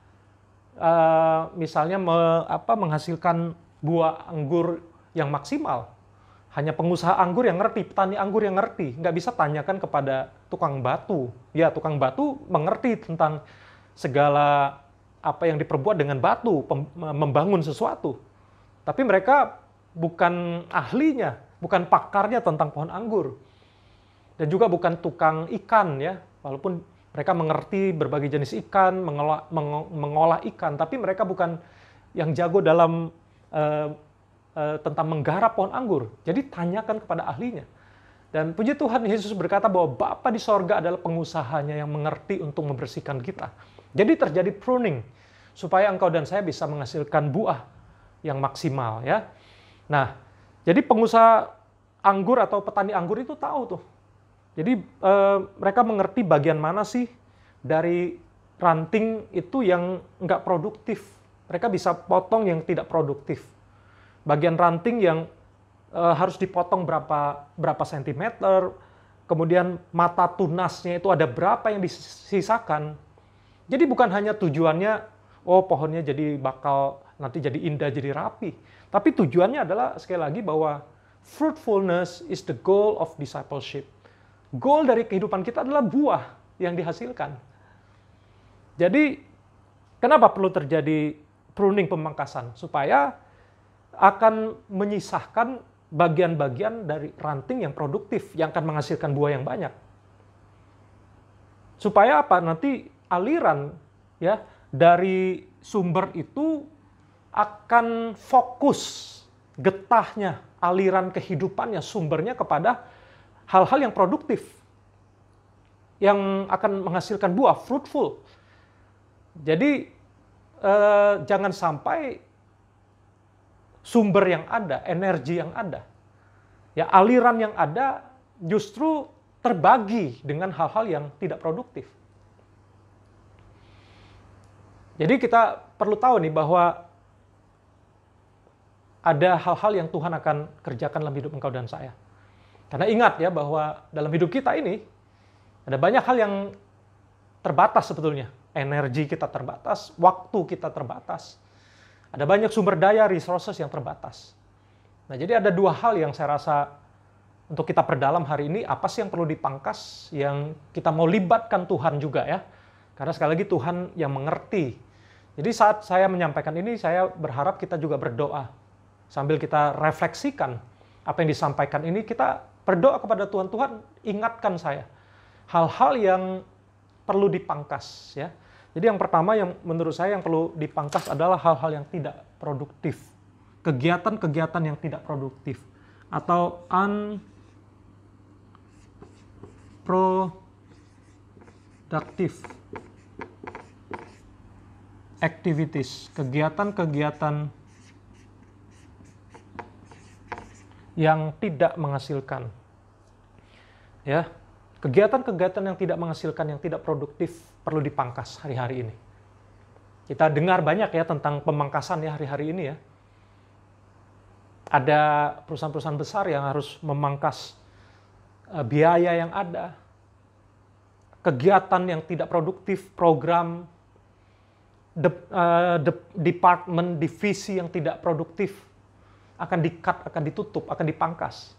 misalnya menghasilkan buah anggur yang maksimal. Hanya pengusaha anggur yang ngerti, petani anggur yang ngerti. Nggak bisa tanyakan kepada tukang batu. Ya, tukang batu mengerti tentang segala apa yang diperbuat dengan batu, membangun sesuatu. Tapi mereka bukan ahlinya, bukan pakarnya tentang pohon anggur. Dan juga bukan tukang ikan ya, walaupun mereka mengerti berbagai jenis ikan, mengolah ikan, tapi mereka bukan yang jago dalam tentang menggarap pohon anggur. Jadi tanyakan kepada ahlinya. Dan puji Tuhan, Yesus berkata bahwa Bapa di sorga adalah pengusahanya yang mengerti untuk membersihkan kita. Jadi terjadi pruning, supaya engkau dan saya bisa menghasilkan buah yang maksimal ya. Nah, jadi pengusaha anggur atau petani anggur itu tahu tuh. Jadi mereka mengerti bagian mana sih dari ranting itu yang nggak produktif. Mereka bisa potong yang tidak produktif. Bagian ranting yang harus dipotong berapa sentimeter, kemudian mata tunasnya itu ada berapa yang disisakan. Jadi bukan hanya tujuannya, oh pohonnya jadi bakal nanti jadi indah, jadi rapi. Tapi tujuannya adalah sekali lagi bahwa fruitfulness is the goal of discipleship. Goal dari kehidupan kita adalah buah yang dihasilkan. Jadi kenapa perlu terjadi pruning, pemangkasan? Supaya akan menyisahkan bagian-bagian dari ranting yang produktif, yang akan menghasilkan buah yang banyak. Supaya apa? Nanti aliran ya dari sumber itu akan fokus getahnya, aliran kehidupannya, sumbernya kepada hal-hal yang produktif, yang akan menghasilkan buah, fruitful. Jadi jangan sampai sumber yang ada, energi yang ada, ya aliran yang ada justru terbagi dengan hal-hal yang tidak produktif. Jadi kita perlu tahu nih bahwa ada hal-hal yang Tuhan akan kerjakan dalam hidup engkau dan saya. Karena ingat ya bahwa dalam hidup kita ini ada banyak hal yang terbatas sebetulnya. Energi kita terbatas, waktu kita terbatas. Ada banyak sumber daya, resources yang terbatas. Nah, jadi ada dua hal yang saya rasa untuk kita perdalam hari ini, apa sih yang perlu dipangkas, yang kita mau libatkan Tuhan juga ya. Karena sekali lagi Tuhan yang mengerti. Jadi saat saya menyampaikan ini, saya berharap kita juga berdoa. Sambil kita refleksikan apa yang disampaikan ini, kita berdoa kepada Tuhan, Tuhan ingatkan saya. Hal-hal yang perlu dipangkas ya. Jadi yang pertama yang menurut saya yang perlu dipangkas adalah hal-hal yang tidak produktif. Kegiatan-kegiatan yang tidak produktif atau unproductive activities, kegiatan-kegiatan yang tidak menghasilkan. Ya, kegiatan-kegiatan yang tidak menghasilkan, yang tidak produktif perlu dipangkas hari-hari ini. Kita dengar banyak ya tentang pemangkasan ya hari-hari ini ya. Ada perusahaan-perusahaan besar yang harus memangkas biaya yang ada, kegiatan yang tidak produktif, program, departemen, divisi yang tidak produktif akan di-cut, akan ditutup, akan dipangkas.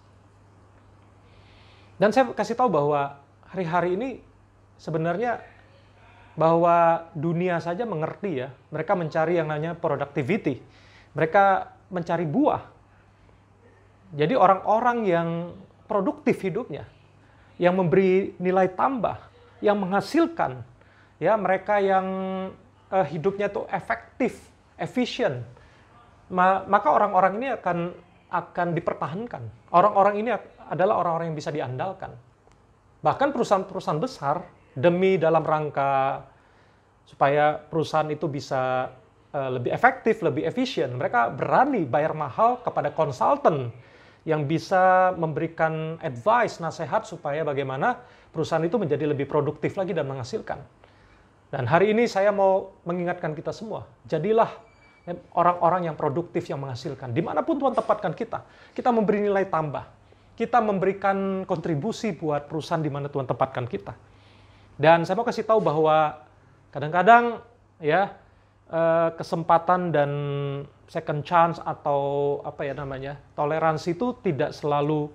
Dan saya kasih tahu bahwa hari-hari ini sebenarnya bahwa dunia saja mengerti ya, mereka mencari yang namanya productivity, mereka mencari buah. Jadi orang-orang yang produktif hidupnya, yang memberi nilai tambah, yang menghasilkan, ya mereka yang hidupnya itu efektif, efisien, maka orang-orang ini akan dipertahankan. Orang-orang ini adalah orang-orang yang bisa diandalkan. Bahkan perusahaan-perusahaan besar demi dalam rangka supaya perusahaan itu bisa lebih efektif, lebih efisien, mereka berani bayar mahal kepada konsultan yang bisa memberikan advice, nasihat supaya bagaimana perusahaan itu menjadi lebih produktif lagi dan menghasilkan. Dan hari ini saya mau mengingatkan kita semua, jadilah orang-orang yang produktif, yang menghasilkan. Dimanapun Tuhan tempatkan kita memberi nilai tambah. Kita memberikan kontribusi buat perusahaan di mana Tuhan tempatkan kita. Dan saya mau kasih tahu bahwa kadang-kadang ya kesempatan dan second chance atau apa ya namanya, toleransi itu tidak selalu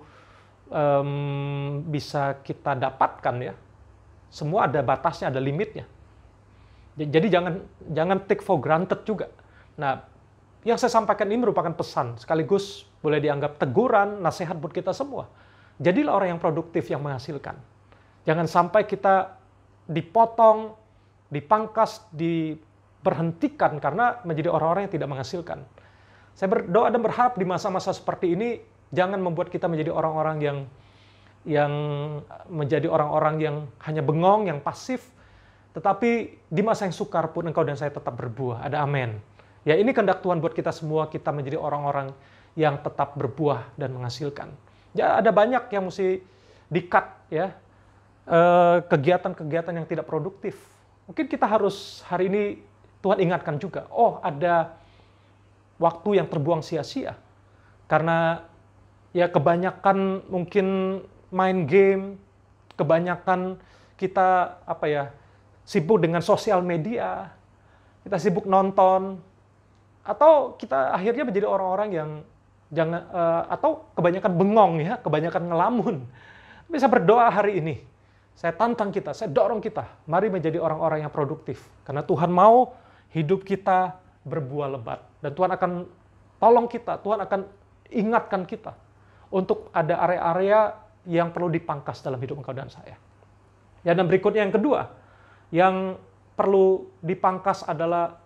bisa kita dapatkan ya. Semua ada batasnya, ada limitnya. Jadi jangan take for granted juga. Nah, yang saya sampaikan ini merupakan pesan, sekaligus boleh dianggap teguran, nasihat buat kita semua. Jadilah orang yang produktif, yang menghasilkan. Jangan sampai kita dipotong, dipangkas, diberhentikan karena menjadi orang-orang yang tidak menghasilkan. Saya berdoa dan berharap di masa-masa seperti ini, jangan membuat kita menjadi orang-orang yang menjadi orang-orang yang hanya bengong, yang pasif, tetapi di masa yang sukar pun engkau dan saya tetap berbuah. Ada amin. Ya, ini kehendak Tuhan buat kita semua, kita menjadi orang-orang yang tetap berbuah dan menghasilkan. Ya, ada banyak yang mesti di-cut ya, kegiatan-kegiatan yang tidak produktif. Mungkin kita harus hari ini Tuhan ingatkan juga, oh ada waktu yang terbuang sia-sia. Karena ya kebanyakan mungkin main game, kebanyakan kita sibuk dengan sosial media, kita sibuk nonton, atau kita akhirnya menjadi orang-orang yang atau kebanyakan bengong ya, kebanyakan ngelamun. Bisa berdoa hari ini. Saya tantang kita, saya dorong kita, mari menjadi orang-orang yang produktif. Karena Tuhan mau hidup kita berbuah lebat. Dan Tuhan akan tolong kita, Tuhan akan ingatkan kita untuk ada area-area yang perlu dipangkas dalam hidup engkau dan saya. Ya, dan berikutnya yang kedua, yang perlu dipangkas adalah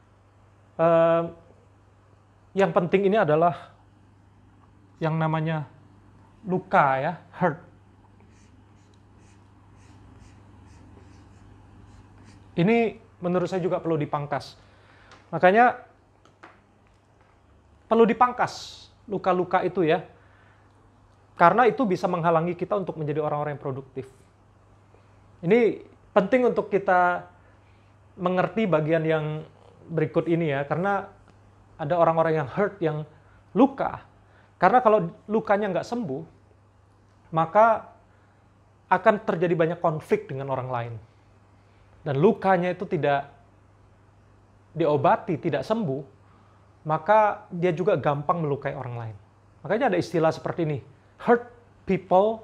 yang penting ini adalah yang namanya luka ya, hurt. Ini menurut saya juga perlu dipangkas. Makanya perlu dipangkas luka-luka itu ya. Karena itu bisa menghalangi kita untuk menjadi orang-orang yang produktif. Ini penting untuk kita mengerti bagian yang berikut ini ya, karena ada orang-orang yang hurt, yang luka. Karena kalau lukanya nggak sembuh, maka akan terjadi banyak konflik dengan orang lain. Dan lukanya itu tidak diobati, tidak sembuh, maka dia juga gampang melukai orang lain. Makanya ada istilah seperti ini, hurt people.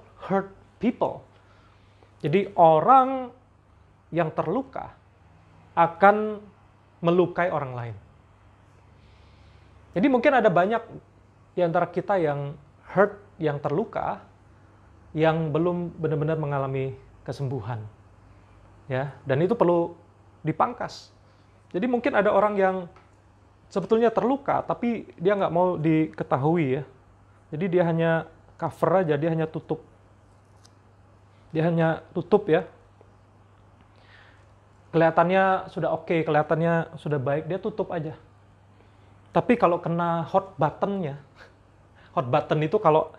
Jadi orang yang terluka akan melukai orang lain. Jadi mungkin ada banyak di antara kita yang hurt, yang terluka, yang belum benar-benar mengalami kesembuhan. Ya, dan itu perlu dipangkas. Jadi mungkin ada orang yang sebetulnya terluka, tapi dia nggak mau diketahui ya. Jadi dia hanya cover aja, dia hanya tutup. Dia hanya tutup ya. Kelihatannya sudah oke, kelihatannya sudah baik, dia tutup aja. Tapi kalau kena hot button-nya, hot button itu kalau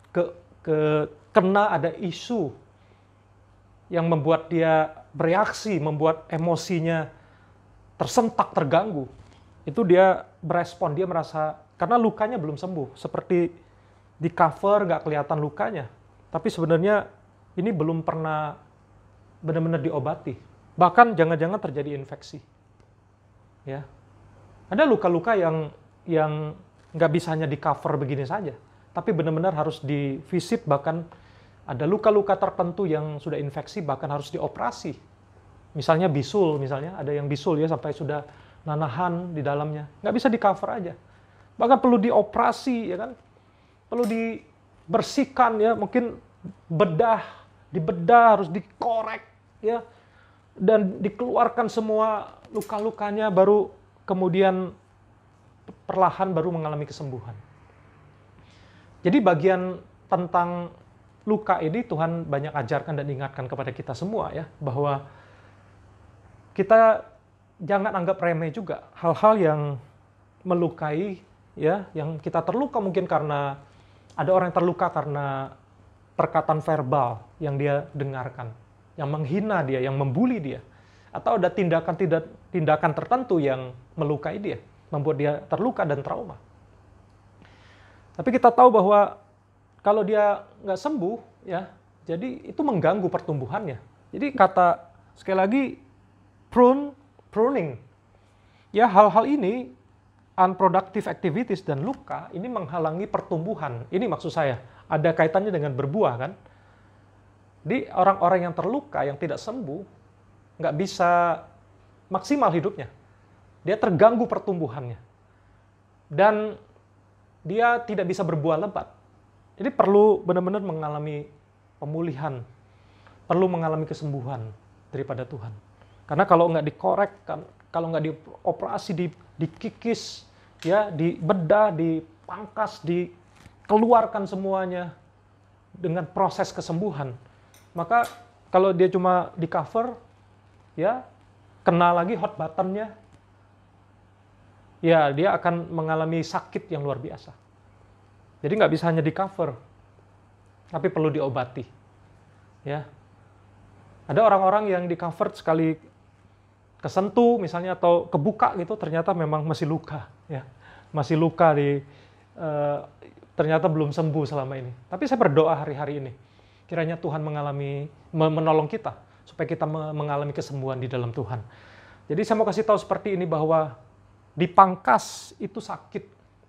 kena ada isu yang membuat dia bereaksi, membuat emosinya tersentak, terganggu, itu dia berespon, dia merasa, karena lukanya belum sembuh, seperti di cover nggak kelihatan lukanya, tapi sebenarnya ini belum pernah benar-benar diobati, bahkan jangan-jangan terjadi infeksi. Ya, ada luka-luka yang nggak bisa hanya di cover begini saja, tapi benar-benar harus divisit, bahkan ada luka-luka tertentu yang sudah infeksi, bahkan harus dioperasi. Misalnya bisul, misalnya ada yang bisul ya sampai sudah nanahan di dalamnya, nggak bisa di cover aja, bahkan perlu dioperasi ya kan, perlu dibersihkan ya, mungkin dibedah, harus dikorek ya, dan dikeluarkan semua luka-lukanya, baru kemudian perlahan baru mengalami kesembuhan. Jadi bagian tentang luka ini Tuhan banyak ajarkan dan ingatkan kepada kita semua ya, bahwa kita jangan anggap remeh juga hal-hal yang melukai ya, yang kita terluka mungkin karena ada orang yang terluka karena perkataan verbal yang dia dengarkan, yang menghina dia, yang membuli dia, atau ada tindakan tertentu yang melukai dia, membuat dia terluka dan trauma. Tapi kita tahu bahwa kalau dia nggak sembuh ya, jadi itu mengganggu pertumbuhannya. Jadi kata sekali lagi pruning. Ya, hal-hal ini, unproductive activities dan luka, ini menghalangi pertumbuhan. Ini maksud saya, ada kaitannya dengan berbuah kan. Di orang-orang yang terluka, yang tidak sembuh, nggak bisa maksimal hidupnya. Dia terganggu pertumbuhannya. Dan dia tidak bisa berbuah lebat. Jadi perlu benar-benar mengalami pemulihan, perlu mengalami kesembuhan daripada Tuhan. Karena kalau nggak dikorek, kalau nggak dioperasi, dikikis, ya, dibedah, dipangkas, dikeluarkan semuanya dengan proses kesembuhan, maka kalau dia cuma di cover, ya, kena lagi hot button-nya, ya dia akan mengalami sakit yang luar biasa. Jadi nggak bisa hanya di cover, tapi perlu diobati. Ya, ada orang-orang yang di cover sekali kesentuh misalnya atau kebuka gitu, ternyata memang masih luka, ya, masih luka ternyata belum sembuh selama ini. Tapi saya berdoa hari-hari ini, kiranya Tuhan menolong kita supaya kita mengalami kesembuhan di dalam Tuhan. Jadi saya mau kasih tahu seperti ini bahwa dipangkas itu sakit,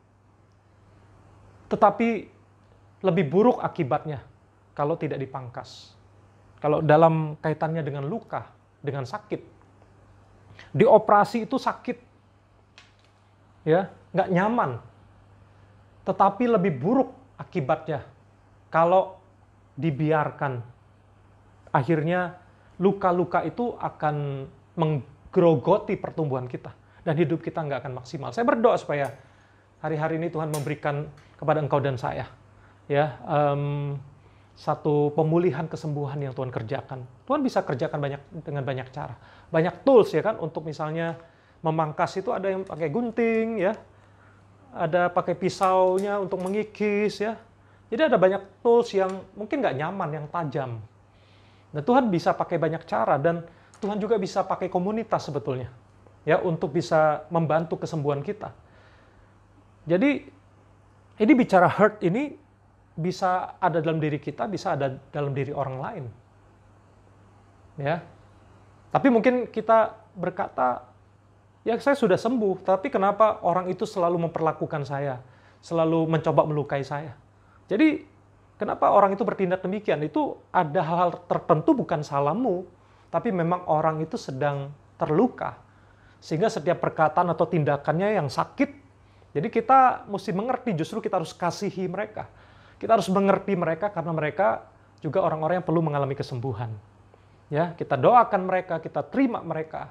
tetapi lebih buruk akibatnya kalau tidak dipangkas. Kalau dalam kaitannya dengan luka, dengan sakit, dioperasi itu sakit, ya, nggak nyaman, tetapi lebih buruk akibatnya kalau dibiarkan. Akhirnya luka-luka itu akan menggerogoti pertumbuhan kita dan hidup kita nggak akan maksimal. Saya berdoa supaya hari-hari ini Tuhan memberikan kepada engkau dan saya, ya, satu pemulihan kesembuhan yang Tuhan kerjakan. Tuhan bisa kerjakan dengan banyak cara, banyak tools ya kan, untuk misalnya memangkas itu ada yang pakai gunting ya, ada pakai pisaunya untuk mengikis ya. Jadi ada banyak tools yang mungkin nggak nyaman, yang tajam. Dan Tuhan bisa pakai banyak cara, dan Tuhan juga bisa pakai komunitas sebetulnya ya untuk bisa membantu kesembuhan kita. Jadi ini bicara hurt ini bisa ada dalam diri kita, bisa ada dalam diri orang lain. Ya. Tapi mungkin kita berkata, ya saya sudah sembuh, tapi kenapa orang itu selalu memperlakukan saya, selalu mencoba melukai saya? Jadi kenapa orang itu bertindak demikian? Itu ada hal-hal tertentu, bukan salahmu, tapi memang orang itu sedang terluka. Sehingga setiap perkataan atau tindakannya yang sakit, jadi kita mesti mengerti, justru kita harus kasihi mereka. Kita harus mengerti mereka karena mereka juga orang-orang yang perlu mengalami kesembuhan. Ya, kita doakan mereka, kita terima mereka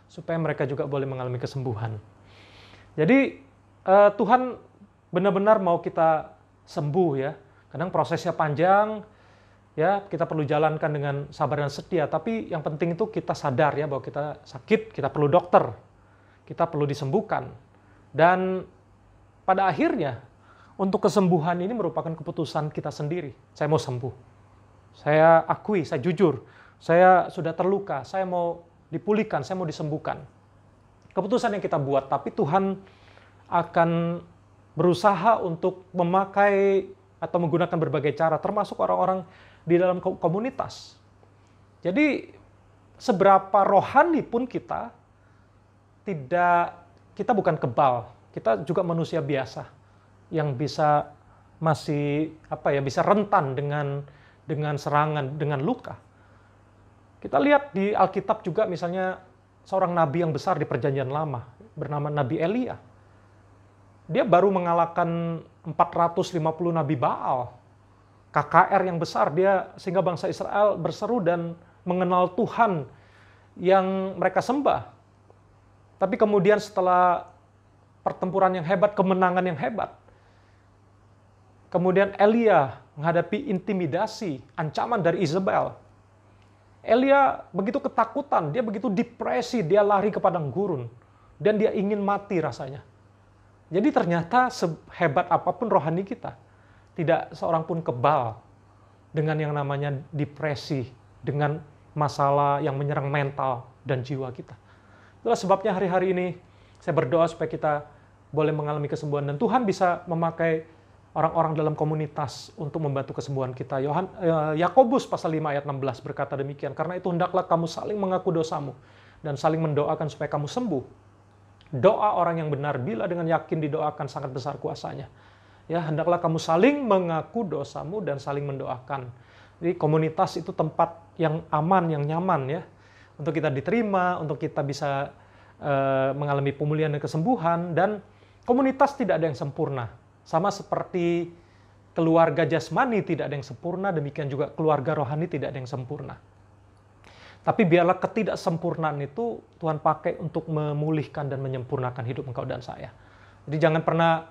supaya mereka juga boleh mengalami kesembuhan. Jadi Tuhan benar-benar mau kita sembuh ya. Kadang prosesnya panjang, ya kita perlu jalankan dengan sabar dan setia. Tapi yang penting itu kita sadar ya bahwa kita sakit, kita perlu dokter, kita perlu disembuhkan. Dan pada akhirnya untuk kesembuhan ini merupakan keputusan kita sendiri. Saya mau sembuh, saya akui, saya jujur, saya sudah terluka, saya mau dipulihkan, saya mau disembuhkan. Keputusan yang kita buat, tapi Tuhan akan berusaha untuk memakai atau menggunakan berbagai cara, termasuk orang-orang di dalam komunitas. Jadi seberapa rohani pun kita bukan kebal, kita juga manusia biasa yang bisa bisa rentan dengan serangan, dengan luka. Kita lihat di Alkitab juga misalnya seorang nabi yang besar di Perjanjian Lama bernama Nabi Elia. Dia baru mengalahkan 450 nabi Baal. KKR yang besar dia sehingga bangsa Israel berseru dan mengenal Tuhan yang mereka sembah. Tapi kemudian setelah pertempuran yang hebat, kemenangan yang hebat, kemudian Elia menghadapi intimidasi, ancaman dari Isabel. Elia begitu ketakutan, dia begitu depresi, dia lari ke padang gurun. Dan dia ingin mati rasanya. Jadi ternyata sehebat apapun rohani kita, tidak seorang pun kebal dengan yang namanya depresi, dengan masalah yang menyerang mental dan jiwa kita. Itulah sebabnya hari-hari ini saya berdoa supaya kita boleh mengalami kesembuhan. Dan Tuhan bisa memakai orang-orang dalam komunitas untuk membantu kesembuhan kita. Yakobus pasal 5 ayat 16 berkata demikian, karena itu hendaklah kamu saling mengaku dosamu dan saling mendoakan supaya kamu sembuh. Doa orang yang benar bila dengan yakin didoakan sangat besar kuasanya. Ya, hendaklah kamu saling mengaku dosamu dan saling mendoakan. Jadi komunitas itu tempat yang aman, yang nyaman ya, untuk kita diterima, untuk kita bisa mengalami pemulihan dan kesembuhan. Dan komunitas tidak ada yang sempurna. Sama seperti keluarga jasmani tidak ada yang sempurna, demikian juga keluarga rohani tidak ada yang sempurna. Tapi biarlah ketidaksempurnaan itu Tuhan pakai untuk memulihkan dan menyempurnakan hidup engkau dan saya. Jadi jangan pernah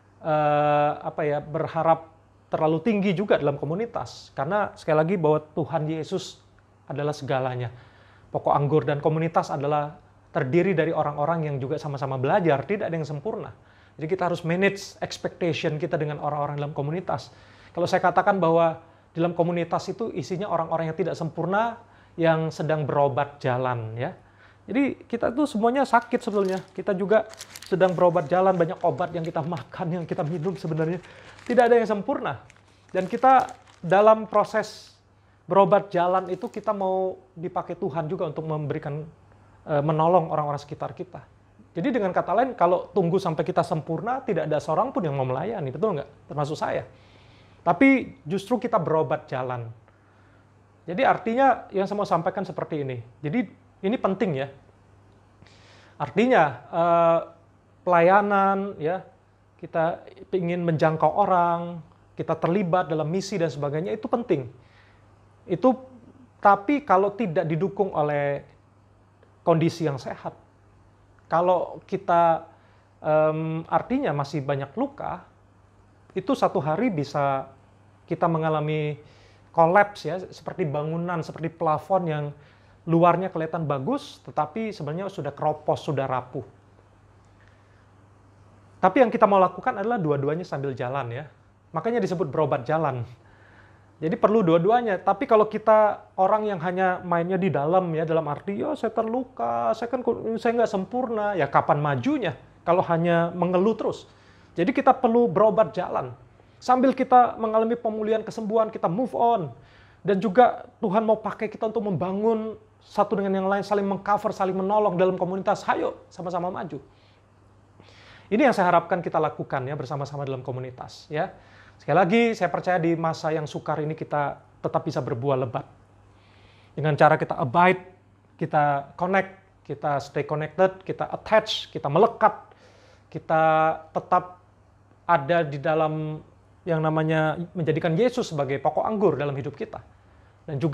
berharap terlalu tinggi juga dalam komunitas. Karena sekali lagi bahwa Tuhan Yesus adalah segalanya. Pokok anggur dan komunitas adalah terdiri dari orang-orang yang juga sama-sama belajar, tidak ada yang sempurna. Jadi kita harus manage expectation kita dengan orang-orang dalam komunitas. Kalau saya katakan bahwa dalam komunitas itu isinya orang-orang yang tidak sempurna, yang sedang berobat jalan ya. Jadi kita tuh semuanya sakit sebetulnya. Kita juga sedang berobat jalan, banyak obat yang kita makan, yang kita minum sebenarnya. Tidak ada yang sempurna. Dan kita dalam proses berobat jalan itu kita mau dipakai Tuhan juga untuk memberikan, menolong orang-orang sekitar kita. Jadi dengan kata lain, kalau tunggu sampai kita sempurna, tidak ada seorang pun yang mau melayani, betul nggak? Termasuk saya. Tapi justru kita berobat jalan. Jadi artinya yang saya mau sampaikan seperti ini. Jadi ini penting ya. Artinya pelayanan ya, kita ingin menjangkau orang, kita terlibat dalam misi dan sebagainya itu penting. Tapi kalau tidak didukung oleh kondisi yang sehat, kalau kita artinya masih banyak luka, itu satu hari bisa kita mengalami kolaps ya, seperti bangunan, seperti plafon yang luarnya kelihatan bagus, tetapi sebenarnya sudah keropos, sudah rapuh. Tapi yang kita mau lakukan adalah dua-duanya sambil jalan ya. Makanya disebut berobat jalan. Jadi perlu dua-duanya. Tapi kalau kita orang yang hanya mainnya di dalam ya, dalam arti ya saya terluka, saya nggak sempurna, ya kapan majunya kalau hanya mengeluh terus. Jadi kita perlu berobat jalan. Sambil kita mengalami pemulihan, kesembuhan, kita move on. Dan juga Tuhan mau pakai kita untuk membangun satu dengan yang lain, saling mengcover, saling menolong dalam komunitas. Hayo, sama-sama maju. Ini yang saya harapkan kita lakukan ya bersama-sama dalam komunitas. Ya. Sekali lagi, saya percaya di masa yang sukar ini kita tetap bisa berbuah lebat. Dengan cara kita abide, kita connect, kita stay connected, kita attach, kita melekat, kita tetap ada di dalam yang namanya menjadikan Yesus sebagai pokok anggur dalam hidup kita. Dan juga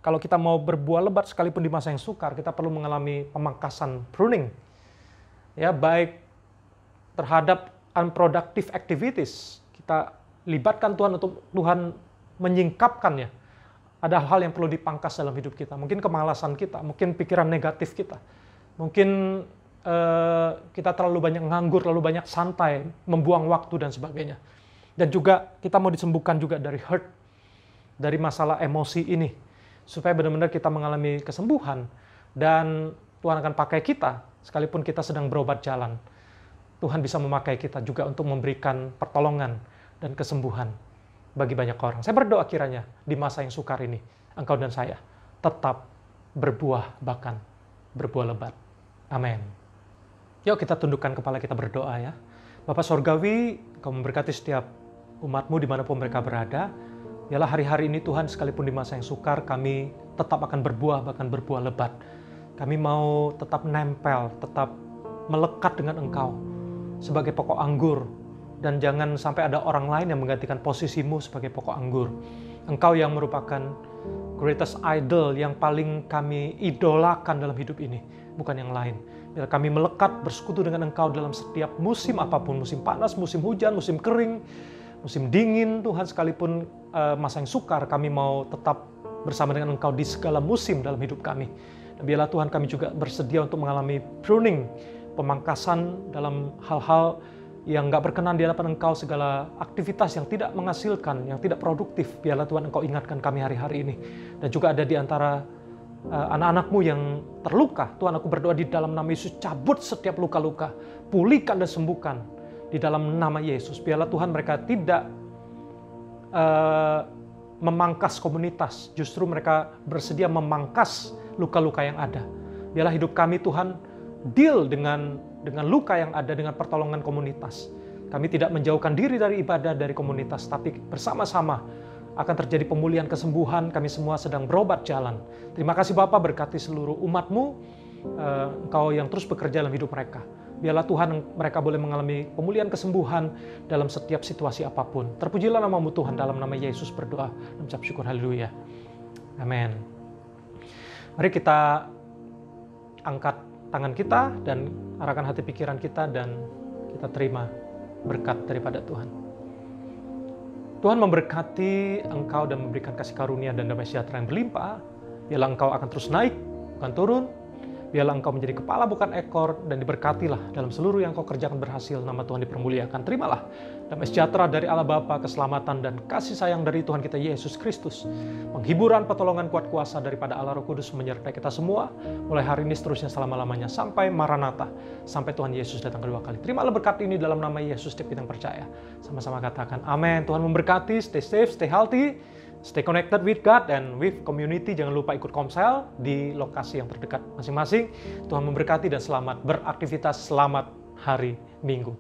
kalau kita mau berbuah lebat sekalipun di masa yang sukar, kita perlu mengalami pemangkasan, pruning. Ya, baik terhadap unproductive activities, kita libatkan Tuhan untuk Tuhan menyingkapkannya. Ada hal yang perlu dipangkas dalam hidup kita. Mungkin kemalasan kita, mungkin pikiran negatif kita. Mungkin kita terlalu banyak nganggur, terlalu banyak santai, membuang waktu dan sebagainya. Dan juga kita mau disembuhkan juga dari hurt, dari masalah emosi ini. Supaya benar-benar kita mengalami kesembuhan. Dan Tuhan akan pakai kita, sekalipun kita sedang berobat jalan. Tuhan bisa memakai kita juga untuk memberikan pertolongan dan kesembuhan bagi banyak orang. Saya berdoa kiranya di masa yang sukar ini, engkau dan saya tetap berbuah, bahkan berbuah lebat. Amin. Yuk kita tundukkan kepala, kita berdoa ya. Bapa Sorgawi, Engkau memberkati setiap umat-Mu dimanapun mereka berada. Biarlah hari-hari ini Tuhan, sekalipun di masa yang sukar, kami tetap akan berbuah, bahkan berbuah lebat. Kami mau tetap nempel, tetap melekat dengan Engkau sebagai pokok anggur. Dan jangan sampai ada orang lain yang menggantikan posisimu sebagai pokok anggur. Engkau yang merupakan greatest idol yang paling kami idolakan dalam hidup ini, bukan yang lain. Biar kami melekat bersekutu dengan Engkau dalam setiap musim apapun, musim panas, musim hujan, musim kering, musim dingin, Tuhan, sekalipun masa yang sukar, kami mau tetap bersama dengan Engkau di segala musim dalam hidup kami. Dan biarlah Tuhan, kami juga bersedia untuk mengalami pruning, pemangkasan dalam hal-hal yang nggak berkenan di hadapan Engkau, segala aktivitas yang tidak menghasilkan, yang tidak produktif. Biarlah Tuhan, Engkau ingatkan kami hari-hari ini. Dan juga ada di antara anak-anak-Mu yang terluka. Tuhan, aku berdoa di dalam nama Yesus, cabut setiap luka-luka, pulihkan dan sembuhkan di dalam nama Yesus. Biarlah Tuhan, mereka tidak memangkas komunitas, justru mereka bersedia memangkas luka-luka yang ada. Biarlah hidup kami, Tuhan, deal dengan luka yang ada, dengan pertolongan komunitas. Kami tidak menjauhkan diri dari ibadah, dari komunitas, tapi bersama-sama akan terjadi pemulihan, kesembuhan. Kami semua sedang berobat jalan. Terima kasih Bapa, berkati seluruh umat-Mu, Engkau yang terus bekerja dalam hidup mereka. Biarlah Tuhan, mereka boleh mengalami pemulihan, kesembuhan dalam setiap situasi apapun. Terpujilah nama-Mu Tuhan, dalam nama Yesus berdoa dan ucap syukur, haleluya. Amin. Mari kita angkat tangan kita dan arahkan hati pikiran kita dan kita terima berkat daripada Tuhan. Tuhan memberkati engkau dan memberikan kasih karunia dan damai sejahtera yang berlimpah. Biarlah engkau akan terus naik, bukan turun. Biarlah engkau menjadi kepala bukan ekor, dan diberkatilah dalam seluruh yang kau kerjakan berhasil. Nama Tuhan dipermuliakan. Terimalah damai sejahtera dari Allah Bapa, keselamatan dan kasih sayang dari Tuhan kita Yesus Kristus, penghiburan, pertolongan, kuat kuasa daripada Allah Roh Kudus menyertai kita semua mulai hari ini seterusnya selama-lamanya sampai Maranatha, sampai Tuhan Yesus datang kedua kali. Terimalah berkat ini dalam nama Yesus setiap kita yang percaya. Sama-sama katakan amin. Tuhan memberkati. Stay safe, stay healthy, stay connected with God and with community. Jangan lupa ikut komsel di lokasi yang terdekat masing-masing. Tuhan memberkati dan selamat beraktivitas. Selamat hari Minggu.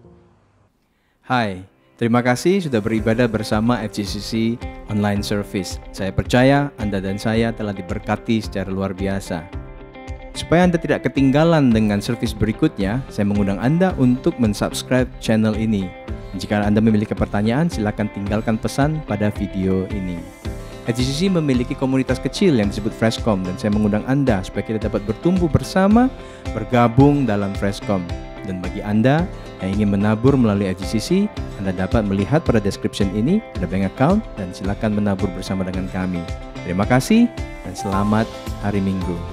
Hai, terima kasih sudah beribadah bersama FGCC Online Service. Saya percaya Anda dan saya telah diberkati secara luar biasa. Supaya Anda tidak ketinggalan dengan service berikutnya, saya mengundang Anda untuk mensubscribe channel ini. Jika Anda memiliki pertanyaan, silakan tinggalkan pesan pada video ini. FGCC memiliki komunitas kecil yang disebut Freshcom, dan saya mengundang Anda supaya kita dapat bertumbuh bersama, bergabung dalam Freshcom. Dan bagi Anda yang ingin menabur melalui FGCC, Anda dapat melihat pada description ini, ada bank account, dan silakan menabur bersama dengan kami. Terima kasih dan selamat hari Minggu.